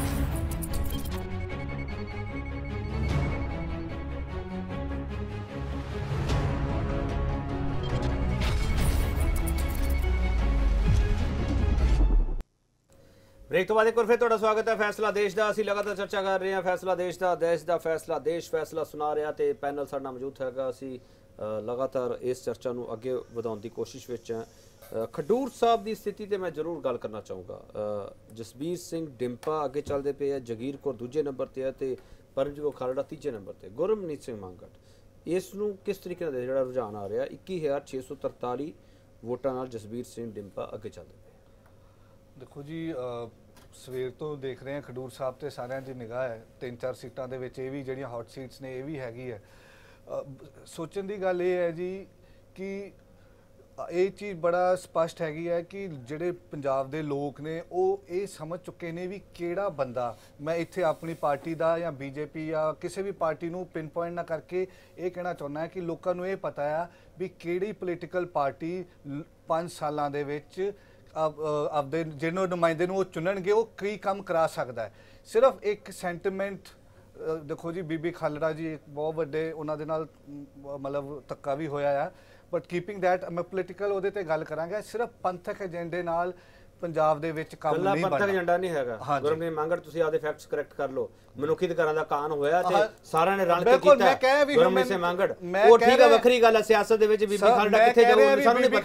ਬ੍ਰੇਕ ਤੋਂ ਬਾਅਦ ਇੱਕ ਵਾਰ ਫਿਰ ਤੁਹਾਡਾ ਸਵਾਗਤ ਹੈ ਫੈਸਲਾ ਦੇਸ਼ ਦਾ। ਅਸੀਂ ਲਗਾਤਾਰ ਚਰਚਾ ਕਰ ਰਹੇ ਹਾਂ ਫੈਸਲਾ ਦੇਸ਼ ਦਾ ਫੈਸਲਾ ਦੇਸ਼ ਫੈਸਲਾ ਸੁਣਾ ਰਿਹਾ ਤੇ ਪੈਨਲ ਸਾਡਾ ਨਾਲ ਮੌਜੂਦ ਹੈਗਾ। ਅਸੀਂ ਲਗਾਤਾਰ ਇਸ ਚਰਚਾ ਨੂੰ ਅੱਗੇ ਵਧਾਉਣ ਦੀ ਕੋਸ਼ਿਸ਼ ਵਿੱਚ ਹਾਂ। ਖਡੂਰ ਸਾਹਿਬ ਦੀ ਸਥਿਤੀ ਤੇ ਮੈਂ ਜ਼ਰੂਰ ਗੱਲ ਕਰਨਾ ਚਾਹੂੰਗਾ। ਜਸਬੀਰ ਸਿੰਘ ਡਿੰਪਾ ਅੱਗੇ ਚੱਲਦੇ ਪਏ ਆ, ਜਗੀਰ ਕੌਰ ਦੂਜੇ ਨੰਬਰ ਤੇ ਹੈ ਤੇ ਪਰਮਜੀਤ ਖਾਲੜਾ ਤੀਜੇ ਨੰਬਰ ਤੇ, ਗੁਰਮਨੀਤ ਸਿੰਘ ਮੰਗਟ। ਇਸ ਨੂੰ ਕਿਸ ਤਰੀਕੇ ਨਾਲ ਜਿਹੜਾ ਰੁਝਾਨ ਆ ਰਿਹਾ, 21,643 ਵੋਟਾਂ ਨਾਲ ਜਸਬੀਰ ਸਿੰਘ ਡਿੰਪਾ ਅੱਗੇ ਚੱਲਦੇ ਪਏ। ਦੇਖੋ ਜੀ, ਸਵੇਰ ਤੋਂ ਦੇਖ ਰਹੇ ਹਾਂ ਖਡੂਰ ਸਾਹਿਬ ਤੇ ਸਾਰਿਆਂ ਦੀ ਨਿਗਾਹ ਹੈ। 3-4 ਸੀਟਾਂ ਦੇ ਵਿੱਚ ਇਹ ਵੀ ਜਿਹੜੀਆਂ ਹੌਟ ਸੀਟਸ ਨੇ ਇਹ ਵੀ ਹੈਗੀ ਹੈ। ਸੋਚਣ ਦੀ ਗੱਲ ਇਹ ਹੈ ਜੀ ਕਿ ਇਹ ਚੀਜ਼ ਬੜਾ ਸਪਸ਼ਟ ਹੈਗੀ ਹੈ ਕਿ ਜਿਹੜੇ ਪੰਜਾਬ ਦੇ ਲੋਕ ਨੇ ਉਹ ਇਹ ਸਮਝ ਚੁੱਕੇ ਨੇ ਵੀ ਕਿਹੜਾ ਬੰਦਾ, ਮੈਂ ਇੱਥੇ ਆਪਣੀ ਪਾਰਟੀ ਦਾ ਜਾਂ ਬੀਜੇਪੀ ਜਾਂ ਕਿਸੇ ਵੀ ਪਾਰਟੀ ਨੂੰ ਪਿਨ ਪੁਆਇੰਟ ਨਾ ਕਰਕੇ ਇਹ ਕਹਿਣਾ ਚਾਹੁੰਦਾ ਹੈ ਕਿ ਲੋਕਾਂ ਨੂੰ ਇਹ ਪਤਾ ਆ ਵੀ ਕਿਹੜੀ ਪੋਲੀਟੀਕਲ ਪਾਰਟੀ 5 ਸਾਲਾਂ ਦੇ ਵਿੱਚ ਆਪਦੇ ਜਿਹਨੂੰ ਨੁਮਾਇੰਦੇ ਨੂੰ ਉਹ ਚੁਣਨਗੇ ਉਹ ਕੀ ਕੰਮ ਕਰਾ ਸਕਦਾ ਹੈ। ਸਿਰਫ ਇੱਕ ਸੈਂਟੀਮੈਂਟ, ਦੇਖੋ ਜੀ ਬੀਬੀ ਖਾਲੜਾ ਜੀ ਇੱਕ ਬਹੁਤ ਵੱਡੇ ਉਹਨਾਂ ਦੇ ਨਾਲ ਮਤਲਬ ਧੱਕਾ ਵੀ ਹੋਇਆ ਆ, ਬਟ ਕੀਪਿੰਗ ਦੈਟ ਮੈਂ ਪੋਲੀਟੀਕਲ ਉਹਦੇ ਤੇ ਗੱਲ ਕਰਾਂਗਾ। ਸਿਰਫ ਪੰਥਕ ਏਜੰਡੇ ਨਾਲ ਪੰਜਾਬ ਦੇ ਵਿੱਚ ਕੰਮ ਨਹੀਂ ਬਣਦਾ। ਪੰਥਕ ਏਜੰਡਾ ਨਹੀਂ ਹੈਗਾ। ਗੁਰਮੀਤ ਮੰਗੜ, ਤੁਸੀਂ ਆਪਦੇ ਫੈਕਟਸ ਕਰੈਕਟ ਕਰ ਲਓ। ਮਨੁੱਖੀ ਅਧਿਕਾਰਾਂ ਦਾ ਕਾਨੂੰਨ ਹੋਇਆ ਤੇ ਸਾਰਿਆਂ ਨੇ ਰਲ ਕੇ ਕੀਤਾ। ਗੁਰਮੀਤ ਸਿੰਘ ਮੰਗੜ ਉਹ ਠੀਕ ਹੈ, ਵੱਖਰੀ ਗੱਲ ਹੈ ਸਿਆਸਤ ਦੇ ਵਿੱਚ ਬੀਬੀ ਖਾਲੜਾ ਕਿੱਥੇ ਜਾਊਗੀ ਸਾਨੂੰ ਨਹੀਂ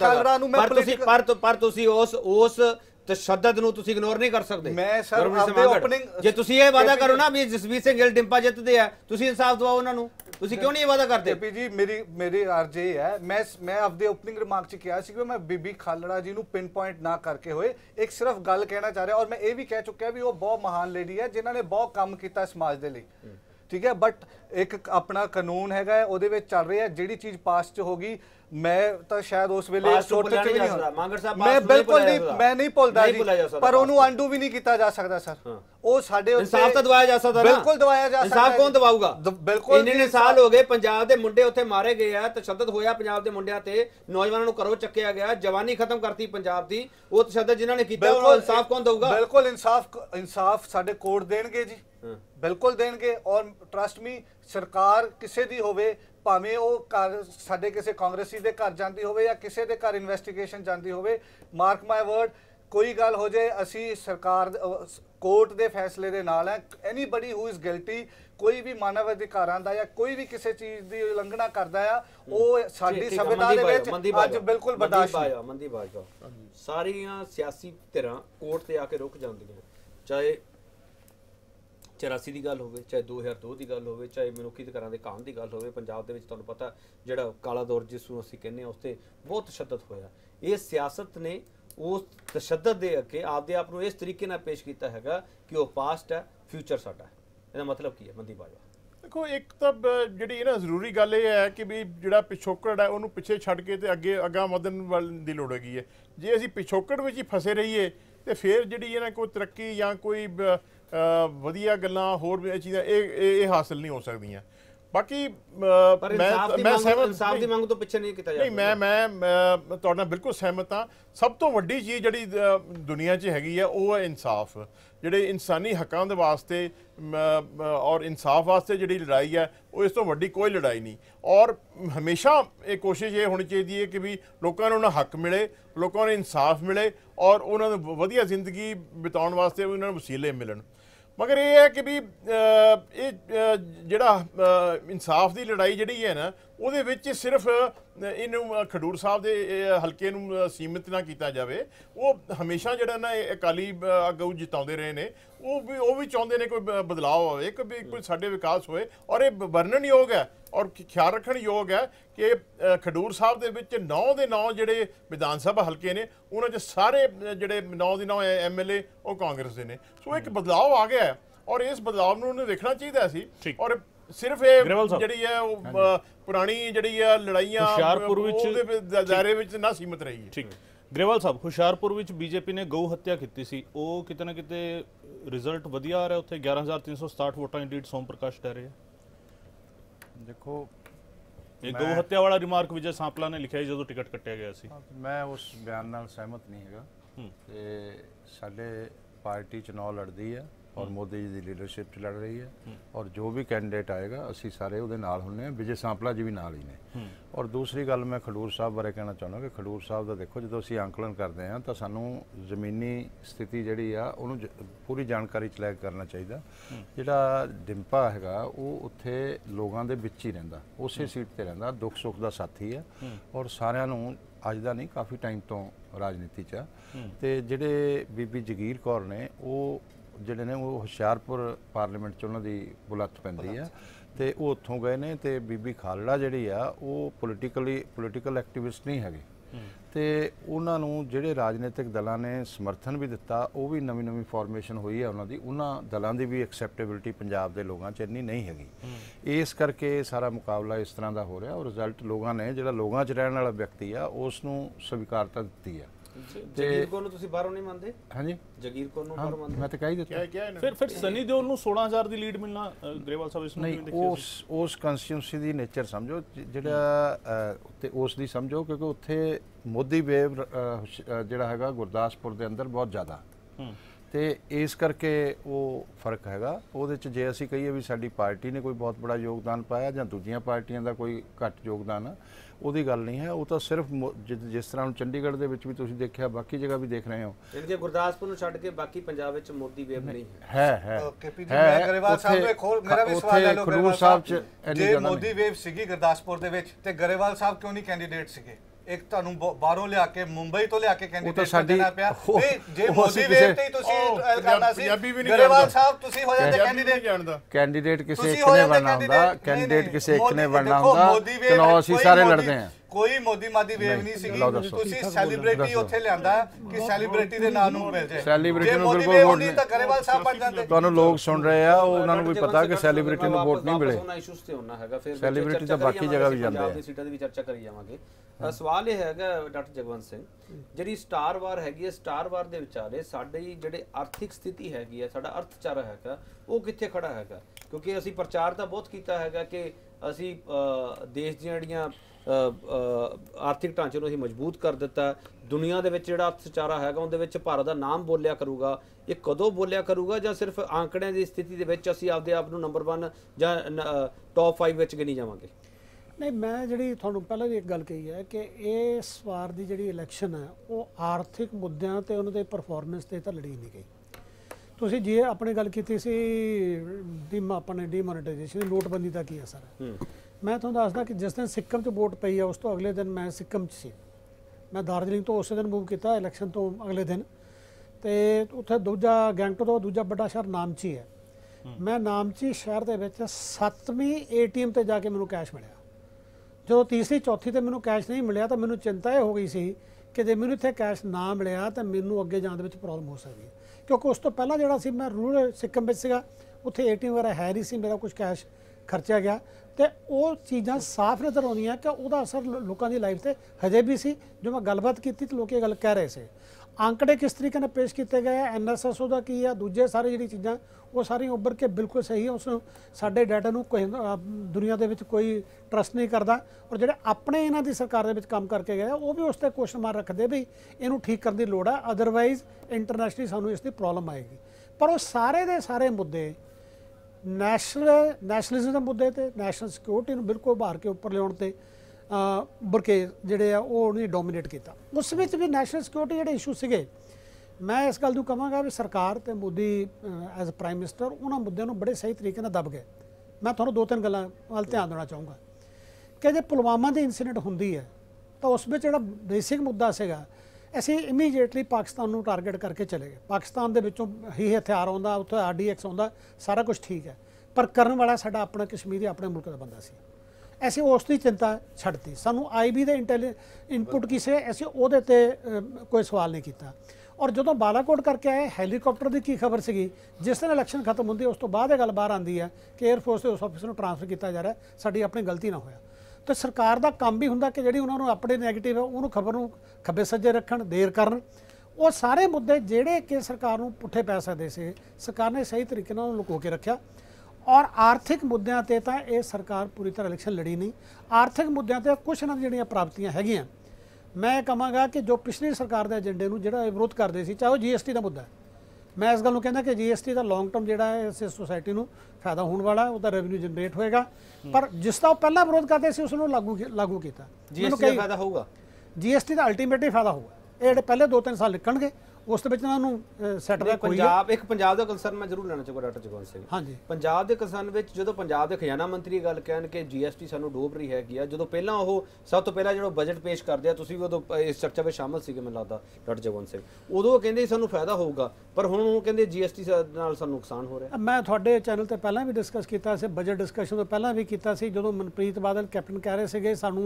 ਪਤਾ, ਪਰ ਤੁਸੀਂ ਉਸ ਤਸ਼ੱਦਦ ਨੂੰ ਤੁਸੀਂ ਇਗਨੋਰ ਨਹੀਂ ਕਰ ਸਕਦੇ। ਮੈਂ ਸਰ ਆਪਦੇ ਓਪਨਿੰਗ, ਜੇ ਤੁਸੀਂ ਇਹ ਵਾਅਦਾ ਕਰੋ ਨਾ ਵੀ ਜਸਬੀਰ ਸਿੰਘ ਗਿੱਲ ਡਿੰਪਾ ਜਿੱਤਦੇ ਆ, ਤੁਸੀਂ ਇਨਸਾਫ ਦਿਵਾਓ ਉਹਨਾਂ ਨੂੰ। ਤੁਸੀਂ ਕਿਉਂ ਨਹੀਂ ਇਹ ਵਾਅਦਾ ਕਰਦੇ? ਪੀ ਜੀ ਮੇਰੀ ਅਰਜ਼ ਇਹ ਹੈ, ਮੈਂ ਆਪਦੇ ਓਪਨਿੰਗ ਰਿਮਾਰਕ 'ਚ ਕਿਹਾ ਸੀ ਕਿ ਮੈਂ ਬੀਬੀ ਖਾਲੜਾ ਜੀ ਨੂੰ ਪਿਨ ਪੁਆਇੰਟ ਨਾ ਕਰਕੇ ਹੋਏ ਇੱਕ ਸਿਰਫ ਗੱਲ ਕਹਿਣਾ ਚਾਹ ਰਿਹਾ। ਔਰ ਮੈਂ ਇਹ ਵੀ ਕਹਿ ਚੁੱਕਿਆ ਵੀ ਉਹ ਬਹੁਤ ਮਹਾਨ ਲੇਡੀ ਹੈ ਜਿਨ੍ਹਾਂ ਨੇ ਬਹੁਤ ਕੰਮ ਕੀਤਾ ਸਮਾਜ ਦੇ ਲਈ, ਠੀਕ ਹੈ। ਬਟ ਇੱਕ ਆਪਣਾ ਕਾਨੂੰਨ ਹੈਗਾ, ਉਹਦੇ ਵਿੱਚ ਚੱਲ ਰਿਹਾ। ਜਿਹੜੀ ਚੀਜ਼ ਪਾਸ 'ਚ ਹੋ ਗਈ, ਮੈਂ ਤਾਂ ਸ਼ਾਇਦ ਉਸ ਵੇਲੇ ਸੋਚ ਚ ਵੀ ਨਹੀਂ ਹੋਣਾ। ਮੈਂ ਬਿਲਕੁਲ ਨਹੀਂ, ਮੈਂ ਨਹੀਂ ਭੁੱਲਦਾ ਜੀ, ਪਰ ਉਹਨੂੰ ਅੰਡੂ ਵੀ ਨਹੀਂ ਕੀਤਾ ਜਾ ਸਕਦਾ ਸਰ। ਉਹ ਸਾਡੇ ਇਨਸਾਫ ਤਾਂ ਦਵਾਇਆ ਜਾ ਸਕਦਾ, ਬਿਲਕੁਲ ਦਵਾਇਆ ਜਾ ਸਕਦਾ। ਇਨਸਾਫ ਕੌਣ ਦਵਾਊਗਾ? ਬਿਲਕੁਲ ਇੰਨੇ ਸਾਲ ਹੋ ਗਏ ਪੰਜਾਬ ਦੇ ਮੁੰਡੇ ਉੱਥੇ ਮਾਰੇ ਗਏ ਆ, ਤਸ਼ੱਦਦ ਹੋਇਆ ਪੰਜਾਬ ਦੇ ਮੁੰਡਿਆਂ ਤੇ, ਨੌਜਵਾਨਾਂ ਨੂੰ ਘਰੋਂ ਚੱਕਿਆ ਗਿਆ, ਜਵਾਨੀ ਖਤਮ ਕਰਤੀ ਪੰਜਾਬ ਦੀ। ਉਹ ਤਸ਼ੱਦਦ ਜਿਨ੍ਹਾਂ ਨੇ ਕੀਤਾ ਉਹ ਇਨਸਾਫ ਕੌਣ ਦਊਗਾ? ਬਿਲਕੁਲ ਇਨਸਾਫ ਸਾਡੇ ਕੋਰਟ ਦੇਣਗੇ ਜੀ, ਬਿਲਕੁਲ ਦੇਣਗੇ। ਔਰ ਟਰਸਟ ਮੀ, ਸਰਕਾਰ ਕਿਸੇ ਦੀ ਹੋਵੇ, ਭਾਵੇਂ ਉਹ ਸਾਡੇ ਕਿਸੇ ਕਾਂਗਰਸੀ ਦੇ ਘਰ ਜਾਂਦੀ ਹੋਵੇ ਜਾਂ ਕਿਸੇ ਦੇ ਘਰ ਇਨਵੈਸਟੀਗੇਸ਼ਨ ਜਾਂਦੀ ਹੋਵੇ, ਮਾਰਕ ਮਾਈ ਵਰਡ, ਕੋਈ ਗੱਲ ਹੋ ਜਾਏ ਅਸੀਂ ਸਰਕਾਰ ਕੋਰਟ ਦੇ ਫੈਸਲੇ ਦੇ ਨਾਲ ਹੈ। ਐਨੀਬਡੀ ਹੂ ਇਜ਼ ਗਿਲਟੀ, ਕੋਈ ਵੀ ਮਾਨਵ ਅਧਿਕਾਰਾਂ ਦਾ ਜਾਂ ਕੋਈ ਵੀ ਕਿਸੇ ਚੀਜ਼ ਦੀ ਉਲੰਘਣਾ ਕਰਦਾ ਆ, ਉਹ ਸਾਡੀ ਸੰਵਿਧਾਨ ਦੇ ਵਿੱਚ ਅੱਜ ਬਿਲਕੁਲ ਬਰਦਾਸ਼ਤ ਨਹੀਂ। ਮੰਦੀ ਬਾਜਵਾ, ਸਾਰੀਆਂ ਸਿਆਸੀ ਧਿਰਾਂ ਕੋਰਟ ਤੇ ਆ ਕੇ ਰੁਕ ਜਾਂਦੀਆਂ, ਚਾਹੇ 84 ਦੀ ਗੱਲ ਹੋਵੇ, ਚਾਹੇ 2002 ਦੀ ਗੱਲ ਹੋਵੇ, ਚਾਹੇ ਮਨੁੱਖੀ ਅਧਿਕਾਰਾਂ ਦੇ ਕਾਨੂੰਨ ਦੀ ਗੱਲ ਹੋਵੇ, ਪੰਜਾਬ ਦੇ ਵਿੱਚ ਤੁਹਾਨੂੰ ਪਤਾ ਜਿਹੜਾ ਕਾਲਾ ਦੌਰ ਜਿਸ ਨੂੰ ਅਸੀਂ ਕਹਿੰਦੇ ਹਾਂ ਉਸ 'ਤੇ ਬਹੁਤ ਤਸ਼ੱਦਦ ਹੋਇਆ। ਇਹ ਸਿਆਸਤ ਨੇ ਉਸ ਤਸ਼ੱਦਦ ਦੇ ਅੱਗੇ ਆਪਦੇ ਆਪ ਨੂੰ ਇਸ ਤਰੀਕੇ ਨਾਲ ਪੇਸ਼ ਕੀਤਾ ਹੈਗਾ ਕਿ ਉਹ ਪਾਸਟ ਹੈ, ਫਿਊਚਰ ਸਾਡਾ ਹੈ। ਇਹਦਾ ਮਤਲਬ ਕੀ ਹੈ ਮਨਦੀਪ ਬਾਜਵਾ? ਦੇਖੋ, ਇੱਕ ਤਾਂ ਜਿਹੜੀ ਨਾ ਜ਼ਰੂਰੀ ਗੱਲ ਇਹ ਹੈ ਕਿ ਵੀ ਜਿਹੜਾ ਪਿਛੋਕੜ ਹੈ ਉਹਨੂੰ ਪਿੱਛੇ ਛੱਡ ਕੇ ਤੇ ਅੱਗਾ ਵਧਣ ਵੱਲ ਦੀ ਲੋੜ ਹੈਗੀ ਹੈ। ਜੇ ਅਸੀਂ ਪਿਛੋਕੜ ਵਿੱਚ ਹੀ ਫਸੇ ਰਹੀਏ ਤੇ ਫਿਰ ਜਿਹੜੀ ਨਾ ਕੋਈ ਤਰੱਕੀ ਜਾਂ ਕੋਈ ਵਧੀਆ ਗੱਲਾਂ ਹੋਰ ਚੀਜ਼ਾਂ ਇਹ ਹਾਸਲ ਨਹੀਂ ਹੋ ਸਕਦੀਆਂ। ਬਾਕੀ ਮੈਂ ਇਨਸਾਫ ਦੀ ਮੰਗ ਤੋਂ ਪਿੱਛੇ ਨਹੀਂ ਕੀਤਾ ਜਾ ਨਹੀਂ, ਮੈਂ ਤੁਹਾਡੇ ਨਾਲ ਬਿਲਕੁਲ ਸਹਿਮਤ ਹਾਂ। ਸਭ ਤੋਂ ਵੱਡੀ ਚੀਜ਼ ਜਿਹੜੀ ਦੁਨੀਆ 'ਚ ਹੈਗੀ ਹੈ ਉਹ ਹੈ ਇਨਸਾਫ। ਜਿਹੜੇ ਇਨਸਾਨੀ ਹੱਕਾਂ ਦੇ ਵਾਸਤੇ ਔਰ ਇਨਸਾਫ ਵਾਸਤੇ ਜਿਹੜੀ ਲੜਾਈ ਹੈ ਉਹ ਇਸ ਤੋਂ ਵੱਡੀ ਕੋਈ ਲੜਾਈ ਨਹੀਂ। ਔਰ ਹਮੇਸ਼ਾ ਇਹ ਕੋਸ਼ਿਸ਼ ਇਹ ਹੋਣੀ ਚਾਹੀਦੀ ਹੈ ਕਿ ਵੀ ਲੋਕਾਂ ਨੂੰ ਉਹਨਾਂ ਹੱਕ ਮਿਲੇ, ਲੋਕਾਂ ਨੂੰ ਇਨਸਾਫ ਮਿਲੇ ਔਰ ਉਹਨਾਂ ਨੂੰ ਵਧੀਆ ਜ਼ਿੰਦਗੀ ਬਿਤਾਉਣ ਵਾਸਤੇ ਉਹਨਾਂ ਨੂੰ ਵਸੀਲੇ ਮਿਲਣ। ਮਗਰ ਇਹ ਹੈ ਕਿ ਵੀ ਇਹ ਜਿਹੜਾ ਇਨਸਾਫ ਦੀ ਲੜਾਈ ਜਿਹੜੀ ਹੈ ਨਾ ਉਹਦੇ ਵਿੱਚ ਸਿਰਫ ਇਹਨੂੰ ਖਡੂਰ ਸਾਹਿਬ ਦੇ ਹਲਕੇ ਨੂੰ ਸੀਮਿਤ ਨਾ ਕੀਤਾ ਜਾਵੇ। ਉਹ ਹਮੇਸ਼ਾ ਜਿਹੜਾ ਨਾ ਅਕਾਲੀ ਆਗੂ ਜਿਤਾਉਂਦੇ ਰਹੇ ਨੇ, ਉਹ ਵੀ ਚਾਹੁੰਦੇ ਨੇ ਕੋਈ ਬਦਲਾਅ ਹੋਵੇ, ਕੋਈ ਸਾਡੇ ਵਿਕਾਸ ਹੋਏ। ਔਰ ਇਹ ਵਰਣਨਯੋਗ ਹੈ ਔਰ ਖਿਆਲ ਰੱਖਣ ਯੋਗ ਹੈ ਕਿ ਖਡੂਰ ਸਾਹਿਬ ਦੇ ਵਿੱਚ 9 ਦੇ 9 ਜਿਹੜੇ ਵਿਧਾਨ ਸਭਾ ਹਲਕੇ ਨੇ ਉਹਨਾਂ 'ਚ ਸਾਰੇ ਜਿਹੜੇ 9 ਦੇ 9 MLA ਉਹ ਕਾਂਗਰਸ ਦੇ ਨੇ। ਸੋ ਇੱਕ ਬਦਲਾਅ ਆ ਗਿਆ ਔਰ ਇਸ ਬਦਲਾਅ ਨੂੰ ਉਹਨੂੰ ਵੇਖਣਾ ਚਾਹੀਦਾ ਸੀ। ਔਰ ਸਿਰਫ ਇਹ ਜਿਹੜੀ ਹੈ ਉਹ ਪੁਰਾਣੀ ਜਿਹੜੀ ਹੈ ਲੜਾਈਆਂ ਹੁਸ਼ਿਆਰਪੁਰ ਵਿੱਚ ਉਹਦੇ ਦਾਇਰੇ ਵਿੱਚ ਨਾ ਸੀਮਤ ਰਹੀ ਹੈ। ਠੀਕ, ਗਰੇਵਾਲ ਸਾਹਿਬ, ਹੁਸ਼ਿਆਰਪੁਰ ਵਿੱਚ ਬੀਜੇਪੀ ਨੇ ਗਊ ਹੱਤਿਆ ਕੀਤੀ ਸੀ, ਉਹ ਕਿਤੇ ਨਾ ਕਿਤੇ ਰਿਜ਼ਲਟ ਵਧੀਆ ਆ ਰਿਹਾ, ਉੱਥੇ 11,367 ਵੋਟਾਂ ਇੰਡੀਡ ਸੋਮ ਪ੍ਰਕਾਸ਼ ਲੈ ਰਹੇ ਆ। ਦੇਖੋ, ਇਹ ਗਊ ਹੱਤਿਆ ਵਾਲਾ ਰਿਮਾਰਕ ਵਿਜੇ ਸਾਂਪਲਾ ਨੇ ਲਿਖਿਆ ਜਦੋਂ ਟਿਕਟ ਕੱਟਿਆ ਗਿਆ ਸੀ। ਮੈਂ ਉਸ ਬਿਆਨ ਨਾਲ ਸਹਿਮਤ ਨਹੀਂ ਹੈਗਾ। ਤੇ ਸਾਡੇ ਪਾਰਟੀ ਚੁਣਾਵ ਲੜਦੀ ਹੈ ਔਰ ਮੋਦੀ ਜੀ ਦੀ ਲੀਡਰਸ਼ਿਪ 'ਚ ਲੜ ਰਹੀ ਹੈ ਔਰ ਜੋ ਵੀ ਕੈਂਡੀਡੇਟ ਆਏਗਾ ਅਸੀਂ ਸਾਰੇ ਉਹਦੇ ਨਾਲ ਹੁੰਦੇ ਹਾਂ। ਵਿਜੇ ਸਾਂਪਲਾ ਜੀ ਵੀ ਨਾਲ ਹੀ ਨੇ। ਔਰ ਦੂਸਰੀ ਗੱਲ ਮੈਂ ਖਡੂਰ ਸਾਹਿਬ ਬਾਰੇ ਕਹਿਣਾ ਚਾਹੁੰਦਾ ਕਿ ਖਡੂਰ ਸਾਹਿਬ ਦਾ ਦੇਖੋ, ਜਦੋਂ ਅਸੀਂ ਅੰਕਲਨ ਕਰਦੇ ਹਾਂ ਤਾਂ ਸਾਨੂੰ ਜ਼ਮੀਨੀ ਸਥਿਤੀ ਜਿਹੜੀ ਆ ਉਹਨੂੰ ਪੂਰੀ ਜਾਣਕਾਰੀ 'ਚ ਲੈ ਕੇ ਕਰਨਾ ਚਾਹੀਦਾ। ਜਿਹੜਾ ਡਿੰਪਾ ਹੈਗਾ ਉਹ ਉੱਥੇ ਲੋਕਾਂ ਦੇ ਵਿੱਚ ਹੀ ਰਹਿੰਦਾ, ਉਸੇ ਸੀਟ ਤੇ ਰਹਿੰਦਾ, ਦੁੱਖ ਸੁੱਖ ਦਾ ਸਾਥੀ ਹੈ ਔਰ ਸਾਰਿਆਂ ਨੂੰ ਅੱਜ ਦਾ ਨਹੀਂ ਕਾਫੀ ਟਾਈਮ ਤੋਂ ਰਾਜਨੀਤੀ 'ਚ ਆ। ਤੇ ਜਿਹੜੇ ਬੀਬੀ ਜਗੀਰ ਕੌਰ ਨੇ ਉਹ ਜਿਹੜੇ ਨੇ ਉਹ ਹੁਸ਼ਿਆਰਪੁਰ ਪਾਰਲੀਮੈਂਟ 'ਚ ਉਹਨਾਂ ਦੀ ਬੁਲੱਤ ਪੈਂਦੀ ਆ ਤੇ ਉਹ ਉੱਥੋਂ ਗਏ ਨੇ। ਤੇ ਬੀਬੀ ਖਾਲੜਾ ਜਿਹੜੀ ਆ ਉਹ ਪੋਲੀਟੀਕਲ ਐਕਟਿਵਿਸਟ ਨਹੀਂ ਹੈਗੇ ਤੇ ਉਹਨਾਂ ਨੂੰ ਜਿਹੜੇ ਰਾਜਨੀਤਿਕ ਦਲਾਂ ਨੇ ਸਮਰਥਨ ਵੀ ਦਿੱਤਾ, ਉਹ ਵੀ ਨਵੀਂ ਫਾਰਮੇਸ਼ਨ ਹੋਈ ਹੈ ਉਹਨਾਂ ਦੀ, ਉਹਨਾਂ ਦਲਾਂ ਦੀ ਵੀ ਐਕਸੈਪਟੇਬਿਲਿਟੀ ਪੰਜਾਬ ਦੇ ਲੋਕਾਂ 'ਚ ਇੰਨੀ ਨਹੀਂ ਹੈਗੀ। ਇਸ ਕਰਕੇ ਸਾਰਾ ਮੁਕਾਬਲਾ ਇਸ ਤਰ੍ਹਾਂ ਦਾ ਹੋ ਰਿਹਾ ਔਰ ਰਿਜ਼ਲਟ ਲੋਕਾਂ ਨੇ, ਜਿਹੜਾ ਲੋਕਾਂ 'ਚ ਰਹਿਣ ਵਾਲਾ ਵਿਅਕਤੀ ਆ ਉਸ ਨੂੰ ਸਵੀਕਾਰਤਾ ਦਿੱਤੀ ਆ। ਜਗੀਰ ਕੌਰ ਨੂੰ ਤੁਸੀਂ ਬਾਹਰੋਂ ਨਹੀਂ ਮੰਨਦੇ? ਹਾਂਜੀ, ਜਗੀਰ ਕੌਰ ਨੂੰ ਬਾਹਰੋਂ ਮੰਨਦੇ? ਮੈਂ ਤਾਂ ਕਹਿ ਹੀ ਦਿੱਤਾ। ਫਿਰ ਸਨੀ ਦਿਓਲ ਨੂੰ 16,000 ਦੀ ਲੀਡ ਮਿਲਣਾ, ਗਰੇਵਾਲ ਸਾਹਿਬ ਇਸ ਨੂੰ ਕਿਵੇਂ ਦੇਖਦੇ ਹੋ? ਉਸ ਕੰਸਟੀਟਿਊਂਸੀ ਦੀ ਨੇਚਰ ਸਮਝੋ, ਜਿਹੜਾ ਤੇ ਉਸ ਦੀ ਸਮਝੋ, ਕਿਉਂਕਿ ਉੱਥੇ ਮੋਦੀ ਵੇਵ ਜਿਹੜਾ ਹੈਗਾ ਗੁਰਦਾਸਪੁਰ ਦੇ ਅੰਦਰ ਬਹੁਤ ਜ਼ਿਆਦਾ ਤੇ ਇਸ ਕਰਕੇ ਉਹ ਫਰਕ ਹੈਗਾ ਉਹਦੇ 'ਚ। ਜੇ ਅਸੀਂ ਕਹੀਏ ਵੀ ਸਾਡੀ ਪਾਰਟੀ ਨੇ ਕੋਈ ਬਹੁਤ ਬੜਾ ਯੋਗਦਾਨ ਪਾਇਆ ਜਾਂ ਦੂਜੀਆਂ ਪਾਰਟੀਆਂ ਦਾ ਕੋਈ ਘੱਟ ਯੋਗਦਾਨ ਆ, ਉਹਦੀ ਗੱਲ ਨਹੀਂ ਹੈ। ਉਹ ਤਾਂ ਸਿਰਫ ਜਿਸ ਤਰ੍ਹਾਂ ਹੁਣ ਚੰਡੀਗੜ੍ਹ ਦੇ ਵਿੱਚ ਵੀ ਤੁਸੀਂ ਦੇਖਿਆ, ਬਾਕੀ ਜਗ੍ਹਾ ਵੀ ਦੇਖ ਰਹੇ ਹੋ, ਜੇ ਗੁਰਦਾਸਪੁਰ ਨੂੰ ਛੱਡ ਕੇ ਬਾਕੀ ਪੰਜਾਬ ਵਿੱਚ ਮੋਦੀ ਵੇਵ ਨਹੀਂ ਹੈ। ਗਰੇਵਾਲ ਸਾਹਿਬ ਨੂੰ ਇੱਕ ਹੋਰ ਮੇਰਾ ਵੀ ਸਵਾਲ ਹੈ। ਖਡੂਰ ਸਾਹਿਬ 'ਚ ਜੇ ਮੋਦੀ ਵੇਵ ਸੀਗੀ ਗੁਰਦਾਸਪੁਰ ਦੇ ਵਿੱਚ ਤੇ ਗਰੇਵਾਲ ਸਾਹਿਬ ਕਿਉਂ ਨਹੀਂ ਕੈਂਡੀਡੇਟ ਸੀਗੇ? ਇੱਕ ਤੁਹਾਨੂੰ ਬਾਹਰੋਂ ਲਿਆ ਕੇ, ਮੁੰਬਈ ਤੋਂ ਲਿਆ ਕੇ ਕੈਂਡੀਡੇਟ ਦੇਣਾ ਪਿਆ। ਜੇ ਮੋਦੀ ਵੇਵ ਤੇ ਤੁਸੀਂ ਕਰਨਾ ਸੀ, ਗਰੇਵਾਲ ਸਾਹਿਬ ਤੁਸੀਂ ਹੋ ਜਾਂਦੇ ਕੈਂਡੀਡੇਟ। ਕੈਂਡੀਡੇਟ ਕਿਸੇ ਇੱਕ ਨੇ ਬਣਨਾ ਹੁੰਦਾ, ਕੈਂਡੀਡੇਟ ਕਿਸੇ ਇੱਕ ਨੇ ਬਣਨਾ ਹੁੰਦਾ। ਚੁਣਾਵ ਅਸੀਂ ਸਾਰੇ ਲੜਦੇ ਹਾਂ। ਕੋਈ ਮੋਦੀ ਮਾਦੀ ਵੇਵ ਨਹੀਂ ਸੀਗੀ। ਤੁਸੀਂ ਸੈਲੀਬ੍ਰਿਟੀ ਉੱਥੇ ਲਿਆਂਦਾ ਕਿ ਸੈਲੀਬ੍ਰਿਟੀ ਦੇ ਨਾਂ ਨੂੰ ਮਿਲ ਜਾਏ। ਸੈਲੀਬ੍ਰਿਟੀ ਨੂੰ ਬਿਲਕੁਲ ਵੋਟ ਨਹੀਂ ਤਾਂ ਗਰੇਵਾਲ ਸਾਹਿਬ ਬਣ ਜਾਂਦੇ। ਤੁਹਾਨੂੰ ਲੋਕ ਸੁਣ ਰਹੇ ਆ, ਉਹਨਾਂ ਨੂੰ ਵੀ ਪਤਾ ਕਿ ਸੈਲੀਬ੍ਰਿਟੀ ਨੂੰ ਵੋਟ ਨਹੀਂ ਮਿਲੇ। ਉਹਨਾਂ ਇਸ਼ੂਸ ਤੇ ਹੋਣਾ ਹੈਗਾ, ਫਿਰ ਸੈਲੀਬ੍ਰਿਟੀ ਤਾਂ ਬਾਕੀ ਜਗ੍ਹਾ ਵੀ ਜਾਂਦੇ ਆ। ਪੰਜਾਬ ਦੀ ਸੀਟਾਂ ਦੀ ਵੀ ਚਰਚਾ ਕਰੀ ਜਾਵਾਂਗੇ। ਸਵਾਲ ਇਹ ਹੈਗਾ ਡਾਕਟਰ ਜਗਵੰਤ ਸਿੰਘ, ਜਿਹੜੀ ਸਟਾਰ ਵਾਰ ਹੈਗੀ ਹੈ, ਸਟਾਰ ਵਾਰ ਦੇ ਵਿਚਾਲੇ ਸਾਡੀ ਜਿਹੜੇ ਆਰਥਿਕ ਸਥਿਤੀ ਹੈਗੀ ਹੈ, ਸਾਡਾ ਅਰਥਚਾਰਾ ਹੈਗਾ, ਉਹ ਕਿੱਥੇ ਖੜਾ ਹੈਗਾ? ਕਿਉਂਕਿ ਅਸੀਂ ਪ੍ਰਚਾਰ ਤਾਂ ਬਹੁਤ ਕੀਤਾ ਹੈਗਾ ਕਿ ਅਸੀਂ ਦੇਸ਼ ਦੀਆਂ ਜਿਹੜੀਆਂ ਆਰਥਿਕ ਢਾਂਚੇ ਨੂੰ ਅਸੀਂ ਮਜ਼ਬੂਤ ਕਰ ਦਿੱਤਾ। ਦੁਨੀਆ ਦੇ ਵਿੱਚ ਜਿਹੜਾ ਅਰਥਚਾਰਾ ਹੈਗਾ ਉਹਦੇ ਵਿੱਚ ਭਾਰਤ ਦਾ ਨਾਮ ਬੋਲਿਆ ਕਰੂਗਾ। ਇਹ ਕਦੋਂ ਬੋਲਿਆ ਕਰੂਗਾ? ਜਾਂ ਸਿਰਫ ਆંકੜਿਆਂ ਦੀ ਸਥਿਤੀ ਦੇ ਵਿੱਚ ਅਸੀਂ ਆਪਦੇ ਆਪ ਨੂੰ ਨੰਬਰ 1 ਜਾਂ ਟੌਪ 5 ਵਿੱਚ ਗਿਣੀ ਜਾਵਾਂਗੇ? ਨਹੀਂ, ਮੈਂ ਜਿਹੜੀ ਤੁਹਾਨੂੰ ਪਹਿਲਾਂ ਵੀ ਇੱਕ ਗੱਲ ਕਹੀ ਹੈ ਕਿ ਇਸ ਵਾਰ ਦੀ ਜਿਹੜੀ ਇਲੈਕਸ਼ਨ ਹੈ ਉਹ ਆਰਥਿਕ ਮੁੱਦਿਆਂ ਤੇ ਉਹਨਾਂ ਦੇ ਪਰਫਾਰਮੈਂਸ ਤੇ ਤਾਂ ਲੜੀ ਨਹੀਂ ਗਈ। ਤੁਸੀਂ ਜੇ ਆਪਣੀ ਗੱਲ ਕੀਤੀ ਸੀ ਆਪਣੇ ਡੀਮੋਨੇਟਾਈਜੇਸ਼ਨ ਦੀ, ਨੋਟਬੰਦੀ ਦਾ ਕੀ ਅਸਰ ਹੈ, ਮੈਂ ਤੁਹਾਨੂੰ ਦੱਸਦਾ ਕਿ ਜਿਸ ਦਿਨ ਸਿੱਕਮ 'ਚ ਵੋਟ ਪਈ ਹੈ ਉਸ ਤੋਂ ਅਗਲੇ ਦਿਨ ਮੈਂ ਸਿੱਕਮ 'ਚ ਸੀ। ਮੈਂ ਦਾਰਜਲਿੰਗ ਤੋਂ ਉਸੇ ਦਿਨ ਮੂਵ ਕੀਤਾ ਇਲੈਕਸ਼ਨ ਤੋਂ ਅਗਲੇ ਦਿਨ, ਤੇ ਉੱਥੇ ਦੂਜਾ ਗੈਂਗਟੋਕ ਤੋਂ ਦੂਜਾ ਵੱਡਾ ਸ਼ਹਿਰ ਨਾਮਚੀ ਹੈ। ਮੈਂ ਨਾਮਚੀ ਸ਼ਹਿਰ ਦੇ ਵਿੱਚ 7ਵੀਂ ATM ਤੇ ਜਾ ਕੇ ਮੈਨੂੰ ਕੈਸ਼ ਮਿਲਿਆ। ਜਦੋਂ ਤੀਸਰੀ ਚੌਥੀ ਤੇ ਮੈਨੂੰ ਕੈਸ਼ ਨਹੀਂ ਮਿਲਿਆ ਤਾਂ ਮੈਨੂੰ ਚਿੰਤਾ ਇਹ ਹੋ ਗਈ ਸੀ ਕਿ ਜੇ ਮੈਨੂੰ ਇੱਥੇ ਕੈਸ਼ ਨਾ ਮਿਲਿਆ ਤਾਂ ਮੈਨੂੰ ਅੱਗੇ ਜਾਣ ਦੇ ਵਿੱਚ ਪ੍ਰੋਬਲਮ ਹੋ ਸਕਦੀ ਹੈ, ਕਿਉਂਕਿ ਉਸ ਤੋਂ ਪਹਿਲਾਂ ਜਿਹੜਾ ਸੀ ਮੈਂ ਰੂਰਲ ਸਿੱਕਮ ਵਿੱਚ ਸੀਗਾ, ਉੱਥੇ ATM ਵਗੈਰਾ ਹੈ ਨਹੀਂ ਸੀ, ਮੇਰਾ ਕੁਝ ਕੈਸ਼ ਖਰਚਿਆ ਗਿਆ। ਤੇ ਉਹ ਚੀਜ਼ਾਂ ਸਾਫ਼ ਨਜ਼ਰ ਆਉਂਦੀਆਂ ਕਿ ਉਹਦਾ ਅਸਰ ਲੋਕਾਂ ਦੀ ਲਾਈਫ ਤੇ ਹਜੇ ਵੀ ਸੀ। ਜੋ ਮੈਂ ਗੱਲਬਾਤ ਕੀਤੀ ਤਾਂ ਲੋਕ ਇਹ ਗੱਲ ਕਹਿ ਰਹੇ ਸੀ। ਅੰਕੜੇ ਕਿਸ ਤਰੀਕੇ ਨਾਲ ਪੇਸ਼ ਕੀਤੇ ਗਏ, NSSO ਦਾ ਕੀ ਆ, ਦੂਜੇ ਸਾਰੇ ਜਿਹੜੀ ਚੀਜ਼ਾਂ ਉਹ ਸਾਰੀਆਂ ਉੱਭਰ ਕੇ ਬਿਲਕੁਲ ਸਹੀ ਹੈ। ਉਸ ਨੂੰ ਸਾਡੇ ਡਾਟਾ ਨੂੰ ਕੋਈ ਦੁਨੀਆ ਦੇ ਵਿੱਚ ਕੋਈ ਟਰਸਟ ਨਹੀਂ ਕਰਦਾ, ਔਰ ਜਿਹੜੇ ਆਪਣੇ ਇਹਨਾਂ ਦੀ ਸਰਕਾਰ ਦੇ ਵਿੱਚ ਕੰਮ ਕਰਕੇ ਗਏ ਉਹ ਵੀ ਉਸ ਤੇ ਕੁਐਸਚਨ ਮਾਰਕ ਰੱਖਦੇ ਵੀ ਇਹਨੂੰ ਠੀਕ ਕਰਨ ਦੀ ਲੋੜ ਹੈ, ਅਦਰਵਾਈਜ਼ ਇੰਟਰਨੈਸ਼ਨਲੀ ਸਾਨੂੰ ਇਸ ਦੀ ਪ੍ਰੋਬਲਮ ਆਏਗੀ। ਪਰ ਉਹ ਸਾਰੇ ਦੇ ਸਾਰੇ ਮੁੱਦੇ ਨੈਸ਼ਨਲਿਜ਼ਮ ਦੇ ਮੁੱਦੇ ਤੇ ਨੈਸ਼ਨਲ ਸਿਕਿਉਰਿਟੀ ਨੂੰ ਬਿਲਕੁਲ ਉਭਾਰ ਕੇ ਉੱਪਰ ਲਿਆਉਣ ਤੇ ਬੁਰਕੇ ਜਿਹੜੇ ਆ ਉਹ ਉਹਨੇ ਡੋਮੀਨੇਟ ਕੀਤਾ। ਉਸ ਵਿੱਚ ਵੀ ਨੈਸ਼ਨਲ ਸਿਕਿਉਰਿਟੀ ਜਿਹੜੇ ਇਸ਼ੂ ਸੀਗੇ, ਮੈਂ ਇਸ ਗੱਲ ਨੂੰ ਕਹਾਂਗਾ ਵੀ ਸਰਕਾਰ ਤੇ ਮੋਦੀ ਐਜ਼ ਪ੍ਰਾਈਮ ਮਿਨਿਸਟਰ ਉਹਨਾਂ ਮੁੱਦਿਆਂ ਨੂੰ ਬੜੇ ਸਹੀ ਤਰੀਕੇ ਨਾਲ ਦਬ ਗਏ। ਮੈਂ ਤੁਹਾਨੂੰ ਦੋ ਤਿੰਨ ਗੱਲਾਂ ਵੱਲ ਧਿਆਨ ਦੇਣਾ ਚਾਹੂੰਗਾ ਕਿ ਜੇ ਪੁਲਵਾਮਾ ਦੀ ਇਨਸੀਡੈਂਟ ਹੁੰਦੀ ਹੈ ਤਾਂ ਉਸ ਵਿੱਚ ਜਿਹੜਾ ਬੇਸਿਕ ਮੁੱਦਾ ਸੀਗਾ, ਅਸੀਂ ਇਮੀਡੀਏਟਲੀ ਪਾਕਿਸਤਾਨ ਨੂੰ ਟਾਰਗੇਟ ਕਰਕੇ ਚਲੇ ਗਏ। ਪਾਕਿਸਤਾਨ ਦੇ ਵਿੱਚੋਂ ਹੀ ਹਥਿਆਰ ਆਉਂਦਾ, ਉੱਥੇ RDX ਆਉਂਦਾ, ਸਾਰਾ ਕੁਝ ਠੀਕ ਹੈ, ਪਰ ਕਰਨ ਵਾਲਾ ਸਾਡਾ ਆਪਣਾ ਕਸ਼ਮੀਰੀ ਆਪਣੇ ਮੁਲਕ ਦਾ ਬੰਦਾ ਸੀ। ਅਸੀਂ ਉਸ ਦੀ ਚਿੰਤਾ ਛੱਡਤੀ। ਸਾਨੂੰ IB ਦੇ ਇਨਪੁਟ ਕਿਸੇ ਅਸੀਂ ਉਹਦੇ ਤੇ ਕੋਈ ਸਵਾਲ ਨਹੀਂ ਕੀਤਾ। ਔਰ ਜਦੋਂ ਬਾਲਾਕੋਟ ਕਰਕੇ ਆਏ ਹੈਲੀਕਾਪਟਰ ਦੀ ਕੀ ਖਬਰ ਸੀਗੀ, ਜਿਸ ਦਿਨ ਇਲੈਕਸ਼ਨ ਖਤਮ ਹੁੰਦੀ ਉਸ ਤੋਂ ਬਾਅਦ ਇਹ ਗੱਲ ਬਾਹਰ ਆਉਂਦੀ ਹੈ ਕਿ 에ਅਰਫੋਰਸ ਦੇ ਉਸ ਆਫਿਸਰ ਨੂੰ ਟ੍ਰਾਂਸਫਰ ਕੀਤਾ ਜਾ ਰਿਹਾ, ਸਾਡੀ ਆਪਣੀ ਗਲਤੀ ਨਾ ਹੋਇਆ। ਤਾਂ ਸਰਕਾਰ ਦਾ ਕੰਮ ਵੀ ਹੁੰਦਾ ਕਿ ਜਿਹੜੀ ਉਹਨਾਂ ਨੂੰ ਆਪਣੇ ਨੈਗੇਟਿਵ ਹੈ ਉਹਨੂੰ ਖਬਰ ਨੂੰ ਖੱਬੇ ਸੱਜੇ ਰੱਖਣ, ਦੇਰ ਕਰਨ। ਉਹ ਸਾਰੇ ਮੁੱਦੇ ਜਿਹੜੇ ਕਿ ਸਰਕਾਰ ਨੂੰ ਪੁੱਠੇ ਪੈ ਸਕਦੇ ਸੀ, ਸਰਕਾਰ ਨੇ ਸਹੀ ਤਰੀਕੇ ਨਾਲ ਉਹਨੂੰ ਲੁਕੋ ਕੇ ਰੱਖਿਆ। ਔਰ ਆਰਥਿਕ ਮੁੱਦਿਆਂ ਤੇ ਤਾਂ ਇਹ ਸਰਕਾਰ ਪੂਰੀ ਤਰ੍ਹਾਂ ਇਲੈਕਸ਼ਨ ਲੜੀ ਨਹੀਂ। ਆਰਥਿਕ ਮੁੱਦਿਆਂ ਤੇ ਕੁਛ ਨਾ ਜਿਹੜੀਆਂ ਪ੍ਰਾਪਤੀਆਂ ਹੈਗੀਆਂ, ਮੈਂ ਕਹਾਂਗਾ ਕਿ ਜੋ ਪਿਛਲੀ ਸਰਕਾਰ ਦੇ ਏਜੰਡੇ ਨੂੰ ਜਿਹੜਾ ਵਿਰੋਧ ਕਰਦੇ ਸੀ, ਚਾਹੇ ਉਹ GST ਦਾ ਮੁੱਦਾ ਹੈ, ਮੈਂ ਇਸ ਗੱਲ ਨੂੰ ਕਹਿੰਦਾ ਕਿ GST ਦਾ ਲੌਂਗ ਟਰਮ ਜਿਹੜਾ ਹੈ ਇਸ ਸੋਸਾਇਟੀ ਨੂੰ ਫਾਇਦਾ ਹੋਣ ਵਾਲਾ, ਉਹਦਾ ਰੈਵਨਿਊ ਜਨਰੇਟ ਹੋਏਗਾ। ਪਰ ਜਿਸ ਦਾ ਉਹ ਪਹਿਲਾਂ ਵਿਰੋਧ ਕਰਦੇ ਸੀ ਉਸ ਨੂੰ ਲਾਗੂ ਕੀਤਾ। GST ਦਾ ਫਾਇਦਾ ਹੋਊਗਾ, GST ਦਾ ਅਲਟੀਮੇਟਲੀ ਫਾਇਦਾ ਹੋਊਗਾ। ਇਹ ਜਿਹੜੇ ਪਹਿਲੇ 2-3 ਸਾਲ ਨਿਕਲਣਗੇ ਉਸ ਦੇ ਵਿੱਚ ਉਹਨਾਂ ਨੂੰ ਸੈਟ ਦਾ ਕੋਈ ਪੰਜਾਬ ਦਾ ਕੰਸਰਨ ਮੈਂ ਜ਼ਰੂਰ ਲੈਣਾ ਚਾਹੂੰਗਾ ਡਾਕਟਰ ਜਗਵੰਤ ਸਿੰਘ। ਹਾਂਜੀ, ਪੰਜਾਬ ਦੇ ਕੰਸਰਨ ਵਿੱਚ ਜਦੋਂ ਪੰਜਾਬ ਦੇ ਖਜ਼ਾਨਾ ਮੰਤਰੀ ਗੱਲ ਕਹਿਣ ਕਿ GST ਸਾਨੂੰ ਡੋਬ ਰਹੀ ਹੈਗੀ ਆ, ਜਦੋਂ ਪਹਿਲਾਂ ਉਹ ਸਭ ਤੋਂ ਪਹਿਲਾਂ ਜਿਹੜਾ ਬਜਟ ਪੇਸ਼ ਕਰਦੇ ਆ, ਤੁਸੀਂ ਵੀ ਉਦੋਂ ਇਸ ਚਰਚਾ ਵਿੱਚ ਸ਼ਾਮਲ ਸੀਗੇ ਮੈਨੂੰ ਲੱਗਦਾ ਡਾਕਟਰ ਜਗਵੰਤ ਸਿੰਘ, ਉਦੋਂ ਕਹਿੰਦੇ ਸਾਨੂੰ ਫਾਇਦਾ ਹੋਊਗਾ, ਪਰ ਹੁਣ ਉਹ ਕਹਿੰਦੇ GST ਨਾਲ ਸਾਨੂੰ ਨੁਕਸਾਨ ਹੋ ਰਿਹਾ। ਮੈਂ ਤੁਹਾਡੇ ਚੈਨਲ ਤੇ ਪਹਿਲਾਂ ਵੀ ਡਿਸਕਸ ਕੀਤਾ ਸੀ, ਬਜਟ ਡਿਸਕਸ਼ਨ ਤੋਂ ਪਹਿਲਾਂ ਵੀ ਕੀਤਾ ਸੀ, ਜਦੋਂ ਮਨਪ੍ਰੀਤ ਬਾਦਲ ਕੈਪਟਨ ਕਹਿ ਰਹੇ ਸੀਗੇ ਸਾਨੂੰ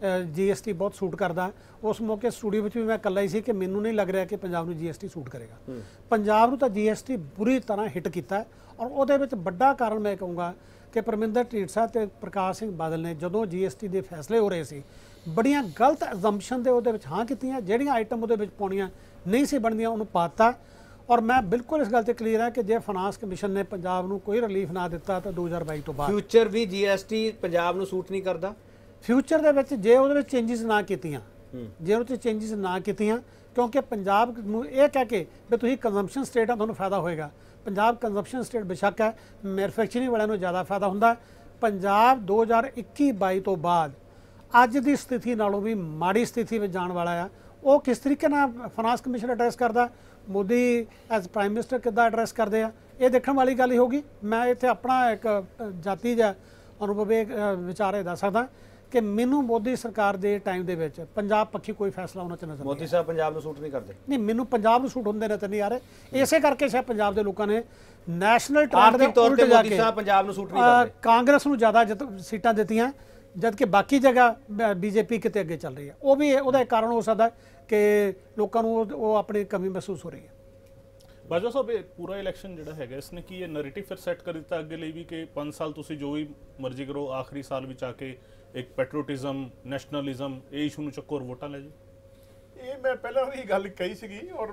GST ਬਹੁਤ ਸੂਟ ਕਰਦਾ। ਉਸ ਮੌਕੇ ਸਟੂਡੀਓ ਵਿੱਚ ਵੀ ਮੈਂ ਇਕੱਲਾ ਹੀ ਸੀ ਕਿ ਮੈਨੂੰ ਨਹੀਂ ਲੱਗ ਰਿਹਾ ਕਿ ਪੰਜਾਬ ਨੂੰ GST ਸੂਟ ਕਰੇਗਾ। ਪੰਜਾਬ ਨੂੰ ਤਾਂ GST ਬੁਰੀ ਤਰ੍ਹਾਂ ਹਿੱਟ ਕੀਤਾ, ਔਰ ਉਹਦੇ ਵਿੱਚ ਵੱਡਾ ਕਾਰਨ ਮੈਂ ਕਹੂੰਗਾ ਕਿ ਪਰਮਿੰਦਰ ਢੀਂਡਸਾ ਤੇ ਪ੍ਰਕਾਸ਼ ਸਿੰਘ ਬਾਦਲ ਨੇ ਜਦੋਂ GST ਦੇ ਫੈਸਲੇ ਹੋ ਰਹੇ ਸੀ, ਬੜੀਆਂ ਗਲਤ ਅਜ਼ੰਪਸ਼ਨ ਦੇ ਉਹਦੇ ਵਿੱਚ ਹਾਂ ਕੀਤੀਆਂ, ਜਿਹੜੀਆਂ ਆਈਟਮ ਉਹਦੇ ਵਿੱਚ ਪਾਉਣੀਆਂ ਨਹੀਂ ਸੀ ਬਣਦੀਆਂ ਉਹਨੂੰ ਪਾਤਾ। ਔਰ ਮੈਂ ਬਿਲਕੁਲ ਇਸ ਗੱਲ ਤੇ ਕਲੀਅਰ ਹੈ ਕਿ ਜੇ ਫਾਈਨਾਂਸ ਕਮਿਸ਼ਨ ਨੇ ਪੰਜਾਬ ਨੂੰ ਕੋਈ ਰਿਲੀਫ ਨਾ ਦਿੱਤਾ ਤਾਂ 2022 ਤੋਂ ਬਾਅਦ ਫਿਊਚਰ ਵੀ GST ਪੰਜਾਬ ਨੂੰ ਸੂਟ ਨਹੀਂ ਕਰਦਾ। ਫਿਊਚਰ ਦੇ ਵਿੱਚ ਜੇ ਉਹਦੇ ਵਿੱਚ ਚੇਂਜਸ ਨਾ ਕੀਤੀਆਂ, ਜੇ ਉਹਦੇ 'ਚ ਚੇਂਜਸ ਨਾ ਕੀਤੀਆਂ, ਕਿਉਂਕਿ ਪੰਜਾਬ ਨੂੰ ਇਹ ਕਹਿ ਕੇ ਵੀ ਤੁਸੀਂ ਕੰਜ਼ੰਪਸ਼ਨ ਸਟੇਟ ਆ ਤੁਹਾਨੂੰ ਫਾਇਦਾ ਹੋਏਗਾ, ਪੰਜਾਬ ਕੰਜ਼ੰਪਸ਼ਨ ਸਟੇਟ ਬੇਸ਼ੱਕ ਹੈ, ਮੈਨੂਫੈਕਚਰਿੰਗ ਵਾਲਿਆਂ ਨੂੰ ਜ਼ਿਆਦਾ ਫਾਇਦਾ ਹੁੰਦਾ। ਪੰਜਾਬ 2021-22 ਤੋਂ ਬਾਅਦ ਅੱਜ ਦੀ ਸਥਿਤੀ ਨਾਲੋਂ ਵੀ ਮਾੜੀ ਸਥਿਤੀ ਵਿੱਚ ਜਾਣ ਵਾਲਾ ਆ। ਉਹ ਕਿਸ ਤਰੀਕੇ ਨਾਲ ਫਾਈਨਾਂਸ ਕਮਿਸ਼ਨ ਐਡਰੈਸ ਕਰਦਾ, ਮੋਦੀ ਐਜ਼ ਪ੍ਰਾਈਮ ਮਿਨਿਸਟਰ ਕਿੱਦਾਂ ਐਡਰੈਸ ਕਰਦੇ ਆ, ਇਹ ਦੇਖਣ ਵਾਲੀ ਗੱਲ ਹੀ ਹੋਗੀ। ਮੈਂ ਇੱਥੇ ਆਪਣਾ ਇੱਕ ਜਾਤੀ ਜਾਂ ਅਨੁਭਵ ਵਿਚਾਰੇ ਦੱਸ ਸਕਦਾ ਕਿ ਮੈਨੂੰ ਮੋਦੀ ਸਰਕਾਰ ਦੇ ਟਾਈਮ ਦੇ ਵਿੱਚ ਪੰਜਾਬ ਪੱਖੀ ਕੋਈ ਫੈਸਲਾ ਉਹਨਾਂ 'ਚ ਨਜ਼ਰ ਮੋਦੀ ਸਾਹਿਬ ਪੰਜਾਬ ਨੂੰ ਸੂਟ ਨਹੀਂ ਕਰਦੇ। ਨਹੀਂ, ਮੈਨੂੰ ਪੰਜਾਬ ਨੂੰ ਸੂਟ ਹੁੰਦੇ ਨੇ ਤਾਂ ਨਹੀਂ ਆ ਰਹੇ। ਇਸੇ ਕਰਕੇ ਸ਼ਾਇਦ ਪੰਜਾਬ ਦੇ ਲੋਕਾਂ ਨੇ ਨੈਸ਼ਨਲ ਟ੍ਰੈਂਡ ਦੇ ਤੌਰ ਤੇ ਜਾ ਮੋਦੀ ਕੇ ਸਾਹਿਬ ਪੰਜਾਬ ਨੂੰ ਸੂਟ ਨਹੀਂ ਕਰਦੇ, ਕਾਂਗਰਸ ਨੂੰ ਜ਼ਿਆਦਾ ਸੀਟਾਂ ਦਿੱਤੀਆਂ, ਜਦ ਕਿ ਬਾਕੀ ਜਗ੍ਹਾ BJP ਕਿਤੇ ਅੱਗੇ ਚੱਲ ਰਹੀ ਹੈ। ਉਹ ਵੀ ਉਹਦਾ ਇੱਕ ਕਾਰਨ ਹੋ ਸਕਦਾ ਕਿ ਲੋਕਾਂ ਨੂੰ ਉਹ ਆਪਣੀ ਕਮੀ ਮਹਿਸੂਸ ਹੋ ਰਹੀ ਹੈ। ਬਾਜਵਾ ਸਾਹਿਬ, ਇਹ ਪੂਰਾ ਇਲੈਕਸ਼ਨ ਜਿਹੜਾ ਹੈਗਾ ਇਸਨੇ ਕੀ ਇਹ ਨੈਰੇਟਿਵ ਫਿਰ ਸੈੱਟ ਕਰ ਦਿੱਤਾ ਅੱਗੇ ਲਈ ਵੀ ਕਿ 5 ਸਾਲ ਤੁਸੀਂ ਜੋ ਵੀ ਮਰਜ਼ੀ ਕਰੋ, ਆਖਰੀ ਸਾਲ ਵਿੱਚ ਆ ਕੇ ਇੱਕ ਪੈਟਰੋਟਿਜ਼ਮ, ਨੈਸ਼ਨਲਿਜ਼ਮ ਇਹ ਇਸ਼ੂ ਨੂੰ ਚੱਕੋ ਔਰ ਵੋਟਾਂ ਲੈ ਜਾਓ। ਇਹ ਮੈਂ ਪਹਿਲਾਂ ਵੀ ਗੱਲ ਕਹੀ ਸੀਗੀ ਔਰ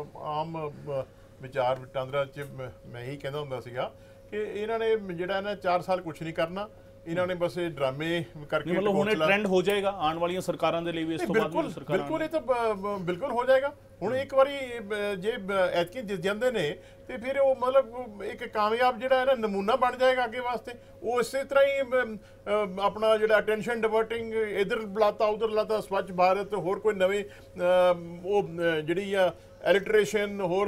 ਆਮ ਵਿਚਾਰ ਵਟਾਂਦਰਾ 'ਚ ਮੈਂ ਹੀ ਕਹਿੰਦਾ ਹੁੰਦਾ ਸੀਗਾ ਕਿ ਇਹਨਾਂ ਨੇ ਜਿਹੜਾ ਨਾ 4 ਸਾਲ ਕੁਝ ਨਹੀਂ ਕਰਨਾ, ਇਹਨਾਂ ਨੇ ਬਸ ਇਹ ਡਰਾਮੇ ਕਰਕੇ ਮਤਲਬ ਹੁਣ ਇਹ ਟ੍ਰੈਂਡ ਹੋ ਜਾਏਗਾ ਆਉਣ ਵਾਲੀਆਂ ਸਰਕਾਰਾਂ ਦੇ ਲਈ ਵੀ, ਇਸ ਤੋਂ ਬਾਅਦ ਵੀ ਸਰਕਾਰਾਂ ਬਿਲਕੁਲ ਇਹ ਤਾਂ ਬਿਲਕੁਲ ਹੋ ਜਾਏਗਾ। ਹੁਣ ਇੱਕ ਵਾਰੀ ਜੇ ਐਤਕੀ ਜਿੱਤ ਜਾਂਦੇ ਨੇ ਤੇ ਫਿਰ ਉਹ ਮਤਲਬ ਇੱਕ ਕਾਮਯਾਬ ਜਿਹੜਾ ਹੈ ਨਾ ਨਮੂਨਾ ਬਣ ਜਾਏਗਾ ਅੱਗੇ ਵਾਸਤੇ। ਉਹ ਇਸੇ ਤਰ੍ਹਾਂ ਹੀ ਆਪਣਾ ਜਿਹੜਾ ਅਟੈਂਸ਼ਨ ਡਿਵਰਟਿੰਗ ਇਧਰ ਬੁਲਾਤਾ ਉਧਰ ਲਾਤਾ, ਸਵੱਛ ਭਾਰਤ, ਹੋਰ ਕੋਈ ਨਵੇਂ ਉਹ ਜਿਹੜੀ ਆ ਐਲਿਟਰੇਸ਼ਨ, ਹੋਰ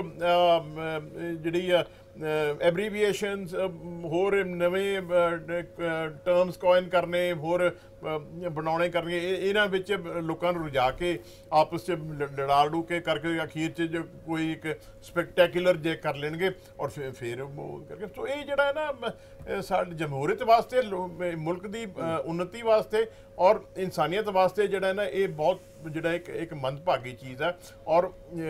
ਜਿਹੜੀ ਆ ਐਬਰੀਵੀਏਸ਼ਨਸ, ਹੋਰ ਨਵੇਂ ਟਰਮਸ ਕੋਇਨ ਕਰਨੇ, ਹੋਰ ਬਣਾਉਣੇ ਕਰਨਗੇ, ਇਹਨਾਂ ਵਿੱਚ ਲੋਕਾਂ ਨੂੰ ਰੁਝਾ ਕੇ ਆਪਸ 'ਚ ਲੜਾ ਲੜੂ ਕੇ ਕਰਕੇ ਅਖੀਰ 'ਚ ਜੋ ਕੋਈ ਇੱਕ ਸਪੈਕਟੈਕੂਲਰ ਜੇ ਕਰ ਲੈਣਗੇ ਔਰ ਫਿਰ ਉਹ ਕਰਕੇ। ਸੋ ਇਹ ਜਿਹੜਾ ਹੈ ਨਾ ਸਾਡੀ ਜਮਹੂਰੀਅਤ ਵਾਸਤੇ, ਮੁਲਕ ਦੀ ਉન્નਤੀ ਵਾਸਤੇ ਔਰ ਇਨਸਾਨੀਅਤ ਵਾਸਤੇ ਜਿਹੜਾ ਹੈ ਨਾ ਇਹ ਬਹੁਤ ਜਿਹੜਾ ਇੱਕ ਮੰਦਭਾਗੀ ਚੀਜ਼ ਹੈ। ਔਰ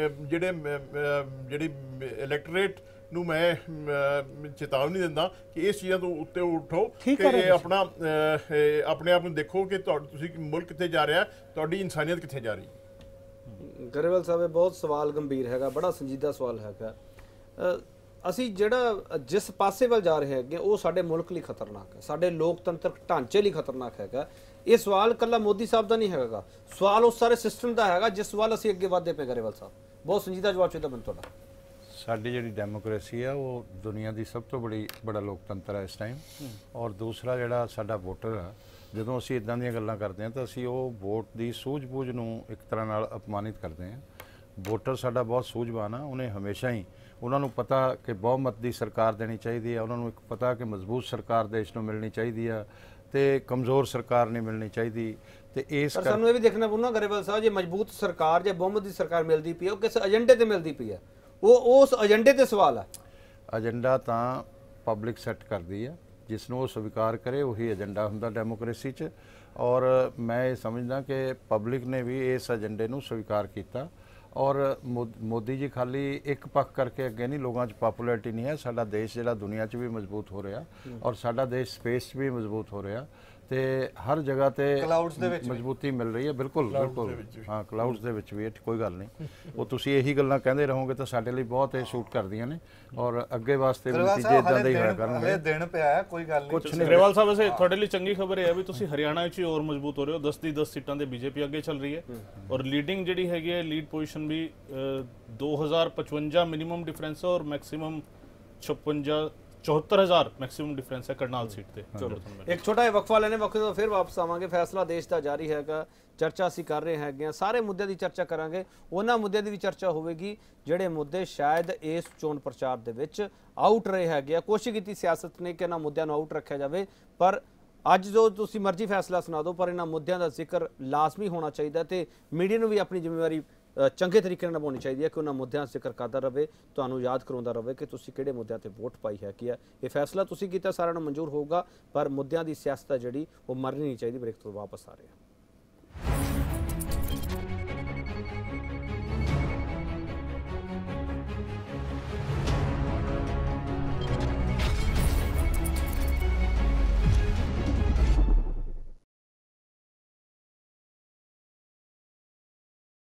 ਜਿਹੜੀ ਇਲੈਕਟੋਰੇਟ ਨੂੰ ਮੈਂ ਚੇਤਾਵਨੀ ਦਿੰਦਾ ਕਿ ਇਸ ਚੀਜ਼ਾਂ ਤੋਂ ਉੱਤੇ ਉਠੋ ਕਿ ਆਪਣੇ ਆਪ ਨੂੰ ਦੇਖੋ ਕਿ ਤੁਸੀਂ ਮੁਲਕ ਕਿੱਥੇ ਜਾ ਰਿਹਾ, ਤੁਹਾਡੀ ਇਨਸਾਨੀਅਤ ਕਿੱਥੇ ਜਾ ਰਹੀ। ਗਰੇਵਾਲ ਸਾਹਿਬ ਇਹ ਬਹੁਤ ਸਵਾਲ ਗੰਭੀਰ ਹੈਗਾ, ਬੜਾ ਸੰਜੀਦਾ ਸਵਾਲ ਹੈਗਾ। ਅਸੀਂ ਜਿਹੜਾ ਜਿਸ ਪਾਸੇ ਵੱਲ ਜਾ ਰਹੇ ਹੈਗੇ ਉਹ ਸਾਡੇ ਮੁਲਕ ਲਈ ਖਤਰਨਾਕ ਹੈ, ਸਾਡੇ ਲੋਕਤੰਤਰਕ ਢਾਂਚੇ ਲਈ ਖਤਰਨਾਕ ਹੈਗਾ। ਇਹ ਸਵਾਲ ਇਕੱਲਾ ਮੋਦੀ ਸਾਹਿਬ ਦਾ ਨਹੀਂ ਹੈਗਾ, ਸਵਾਲ ਉਸ ਸਾਰੇ ਸਿਸਟਮ ਦਾ ਹੈਗਾ ਜਿਸ ਵੱਲ ਅਸੀਂ ਅੱਗੇ ਵਧਦੇ ਪਏ। ਗਰੇਵਾਲ ਸਾਹਿਬ ਬਹੁਤ ਸੰਜੀਦਾ ਜਵਾਬ ਚਾਹੀਦਾ ਮੈਨੂੰ ਤੁਹਾਡਾ। ਸਾਡੀ ਜਿਹੜੀ ਡੈਮੋਕ੍ਰੇਸੀ ਆ ਉਹ ਦੁਨੀਆ ਦੀ ਸਭ ਤੋਂ ਬੜਾ ਲੋਕਤੰਤਰ ਹੈ ਇਸ ਟਾਈਮ। ਔਰ ਦੂਸਰਾ ਜਿਹੜਾ ਸਾਡਾ ਵੋਟਰ ਆ, ਜਦੋਂ ਅਸੀਂ ਇਦਾਂ ਦੀਆਂ ਗੱਲਾਂ ਕਰਦੇ ਹਾਂ ਤਾਂ ਅਸੀਂ ਉਹ ਵੋਟ ਦੀ ਸੂਝ-ਬੂਝ ਨੂੰ ਇੱਕ ਤਰ੍ਹਾਂ ਨਾਲ ਅਪਮਾਨਿਤ ਕਰਦੇ ਹਾਂ। ਵੋਟਰ ਸਾਡਾ ਬਹੁਤ ਸੂਝਵਾਨ ਆ, ਉਹਨੇ ਹਮੇਸ਼ਾ ਹੀ ਉਹਨਾਂ ਨੂੰ ਪਤਾ ਕਿ ਬਹੁਮਤ ਦੀ ਸਰਕਾਰ ਦੇਣੀ ਚਾਹੀਦੀ ਹੈ, ਉਹਨਾਂ ਨੂੰ ਇੱਕ ਪਤਾ ਕਿ ਮਜ਼ਬੂਤ ਸਰਕਾਰ ਦੇਸ਼ ਨੂੰ ਮਿਲਣੀ ਚਾਹੀਦੀ ਆ ਤੇ ਕਮਜ਼ੋਰ ਸਰਕਾਰ ਨਹੀਂ ਮਿਲਣੀ ਚਾਹੀਦੀ। ਤੇ ਇਸ ਸਾਨੂੰ ਇਹ ਵੀ ਦੇਖਣਾ ਪਊ ਨਾ ਗਰੇਵਾਲ ਸਾਹਿਬ, ਜੇ ਮਜ਼ਬੂਤ ਸਰਕਾਰ ਜੇ ਬਹੁਮਤ ਦੀ ਸਰਕਾਰ ਮਿਲਦੀ ਪਈ ਹੈ ਉਹ ਕਿਸ ਏਜੰਡੇ ਤੇ ਮਿਲਦੀ ਪਈ ਹੈ, ਉਹ ਉਸ ਏਜੰਡੇ ਤੇ ਸਵਾਲ ਹੈ। ਏਜੰਡਾ ਤਾਂ ਪਬਲਿਕ ਸੈੱਟ ਕਰਦੀ ਆ, ਜਿਸ ਨੂੰ ਉਹ ਸਵੀਕਾਰ ਕਰੇ ਉਹੀ ਏਜੰਡਾ ਹੁੰਦਾ ਡੈਮੋਕ੍ਰੇਸੀ 'ਚ। ਔਰ ਮੈਂ ਇਹ ਸਮਝਦਾ ਕਿ ਪਬਲਿਕ ਨੇ ਵੀ ਇਸ ਏਜੰਡੇ ਨੂੰ ਸਵੀਕਾਰ ਕੀਤਾ। ਔਰ ਮੋਦੀ ਜੀ ਖਾਲੀ ਇੱਕ ਪੱਖ ਕਰਕੇ ਅੱਗੇ ਨਹੀਂ, ਲੋਕਾਂ 'ਚ ਪਪੂਲੈਰਿਟੀ ਨਹੀਂ ਹੈ। ਸਾਡਾ ਦੇਸ਼ ਜਿਹੜਾ ਦੁਨੀਆ 'ਚ ਵੀ ਮਜ਼ਬੂਤ ਹੋ ਰਿਹਾ ਔਰ ਸਾਡਾ ਦੇਸ਼ ਸਪੇਸ 'ਚ ਵੀ ਮਜ਼ਬੂਤ ਹੋ ਰਿਹਾ ਤੇ ਹਰ ਜਗ੍ਹਾ ਤੇ ਮਜ਼ਬੂਤੀ ਮਿਲ ਰਹੀ ਹੈ। ਬਿਲਕੁਲ ਹਾਂ, ਕਲਾਊਡਸ ਦੇ ਵਿੱਚ ਵੀ ਕੋਈ ਗੱਲ ਨਹੀਂ। ਉਹ ਤੁਸੀਂ ਇਹੀ ਗੱਲਾਂ ਕਹਿੰਦੇ ਰਹੋਗੇ ਤਾਂ ਸਾਡੇ ਲਈ ਬਹੁਤ ਇਹ ਸੂਟ ਕਰਦੀਆਂ ਨੇ ਔਰ ਅੱਗੇ ਵਾਸਤੇ ਵੀ ਨਤੀਜੇ ਇਦਾਂ ਦੇ ਹੀ ਹੋਇਆ ਕਰਨਗੇ। ਦਿਨ ਪਿਆ ਹੈ, ਕੋਈ ਗੱਲ ਨਹੀਂ। ਗਰੇਵਾਲ ਸਾਹਿਬ ਵੈਸੇ ਤੁਹਾਡੇ ਲਈ ਚੰਗੀ ਖਬਰ ਇਹ ਹੈ ਵੀ ਤੁਸੀਂ ਹਰਿਆਣਾ ਵਿੱਚ ਹੋਰ ਮਜ਼ਬੂਤ ਹੋ ਰਹੇ ਹੋ। 10 ਦੀ 10 ਸੀਟਾਂ ਤੇ ਬੀਜੇਪੀ ਅੱਗੇ ਚੱਲ ਰਹੀ ਹੈ ਔਰ ਲੀਡਿੰਗ ਜਿਹੜੀ ਹੈਗੀ ਹੈ, ਲੀਡ ਪੋਜੀਸ਼ਨ ਵੀ 2055 ਮਿਨੀਮਮ ਡਿਫਰੈਂਸ ਹੈ ਔਰ ਮੈਕਸਿਮਮ 74,000 ਮੈਕਸਿਮਮ ਡਿਫਰੈਂਸ ਹੈ ਕਰਨਾਲ ਸੀਟ ਤੇ। ਚਲੋ ਇੱਕ ਛੋਟਾ ਜਿਹਾ ਵਕਫਾ ਲੈਣੇ, ਵਕਫੇ ਤੋਂ ਫਿਰ ਵਾਪਸ ਆਵਾਂਗੇ। ਫੈਸਲਾ ਦੇਸ਼ ਦਾ ਜਾਰੀ ਹੈਗਾ, ਚਰਚਾ ਅਸੀਂ ਕਰ ਰਹੇ ਹੈਗੇ, ਸਾਰੇ ਮੁੱਦਿਆਂ ਦੀ ਚਰਚਾ ਕਰਾਂਗੇ। ਉਹਨਾਂ ਮੁੱਦਿਆਂ ਦੀ ਵੀ ਚਰਚਾ ਹੋਵੇਗੀ ਜਿਹੜੇ ਮੁੱਦੇ ਸ਼ਾਇਦ ਇਸ ਚੋਣ ਪ੍ਰਚਾਰ ਦੇ ਵਿੱਚ ਆਊਟ ਰਹੇ ਹੈਗੇ ਆ। ਕੋਸ਼ਿਸ਼ ਕੀਤੀ ਸਿਆਸਤ ਨੇ ਕਿ ਇਹਨਾਂ ਮੁੱਦਿਆਂ ਨੂੰ ਆਊਟ ਰੱਖਿਆ ਜਾਵੇ, ਪਰ ਅੱਜ ਜੋ ਤੁਸੀਂ ਮਰਜ਼ੀ ਫੈਸਲਾ ਸੁਣਾ ਦਿਓ, ਪਰ ਇਹਨਾਂ ਮੁੱਦਿਆਂ ਦਾ ਜ਼ਿਕਰ ਲਾਜ਼ਮੀ ਹੋਣਾ ਚਾਹੀਦਾ ਤੇ ਮੀਡੀਆ ਨੂੰ ਵੀ ਆਪਣੀ ਜ਼ਿੰਮੇਵਾਰੀ ਚੰਗੇ ਤਰੀਕੇ ਨਾਲ ਨਿਭਾਉਣੀ ਚਾਹੀਦੀ ਹੈ ਕਿ ਉਹਨਾਂ ਮੁੱਦਿਆਂ ਦਾ ਜ਼ਿਕਰ ਕਰਦਾ ਰਹੇ, ਤੁਹਾਨੂੰ ਯਾਦ ਕਰਾਉਂਦਾ ਰਹੇ ਕਿ ਤੁਸੀਂ ਕਿਹੜੇ ਮੁੱਦਿਆਂ ਤੇ ਵੋਟ ਪਾਈ ਹੈ। ਕੀ ਹੈ ਇਹ ਫੈਸਲਾ ਤੁਸੀਂ ਕੀਤਾ, ਸਾਰਿਆਂ ਨੂੰ ਮਨਜ਼ੂਰ ਹੋਊਗਾ, ਪਰ ਮੁੱਦਿਆਂ ਦੀ ਸਿਆਸਤ ਜਿਹੜੀ ਉਹ ਮਰਨੀ ਨਹੀਂ ਚਾਹੀਦੀ। ਬ੍ਰੇਕ ਤੋਂ ਵਾਪਸ ਆ ਰਹੇ ਹਾਂ।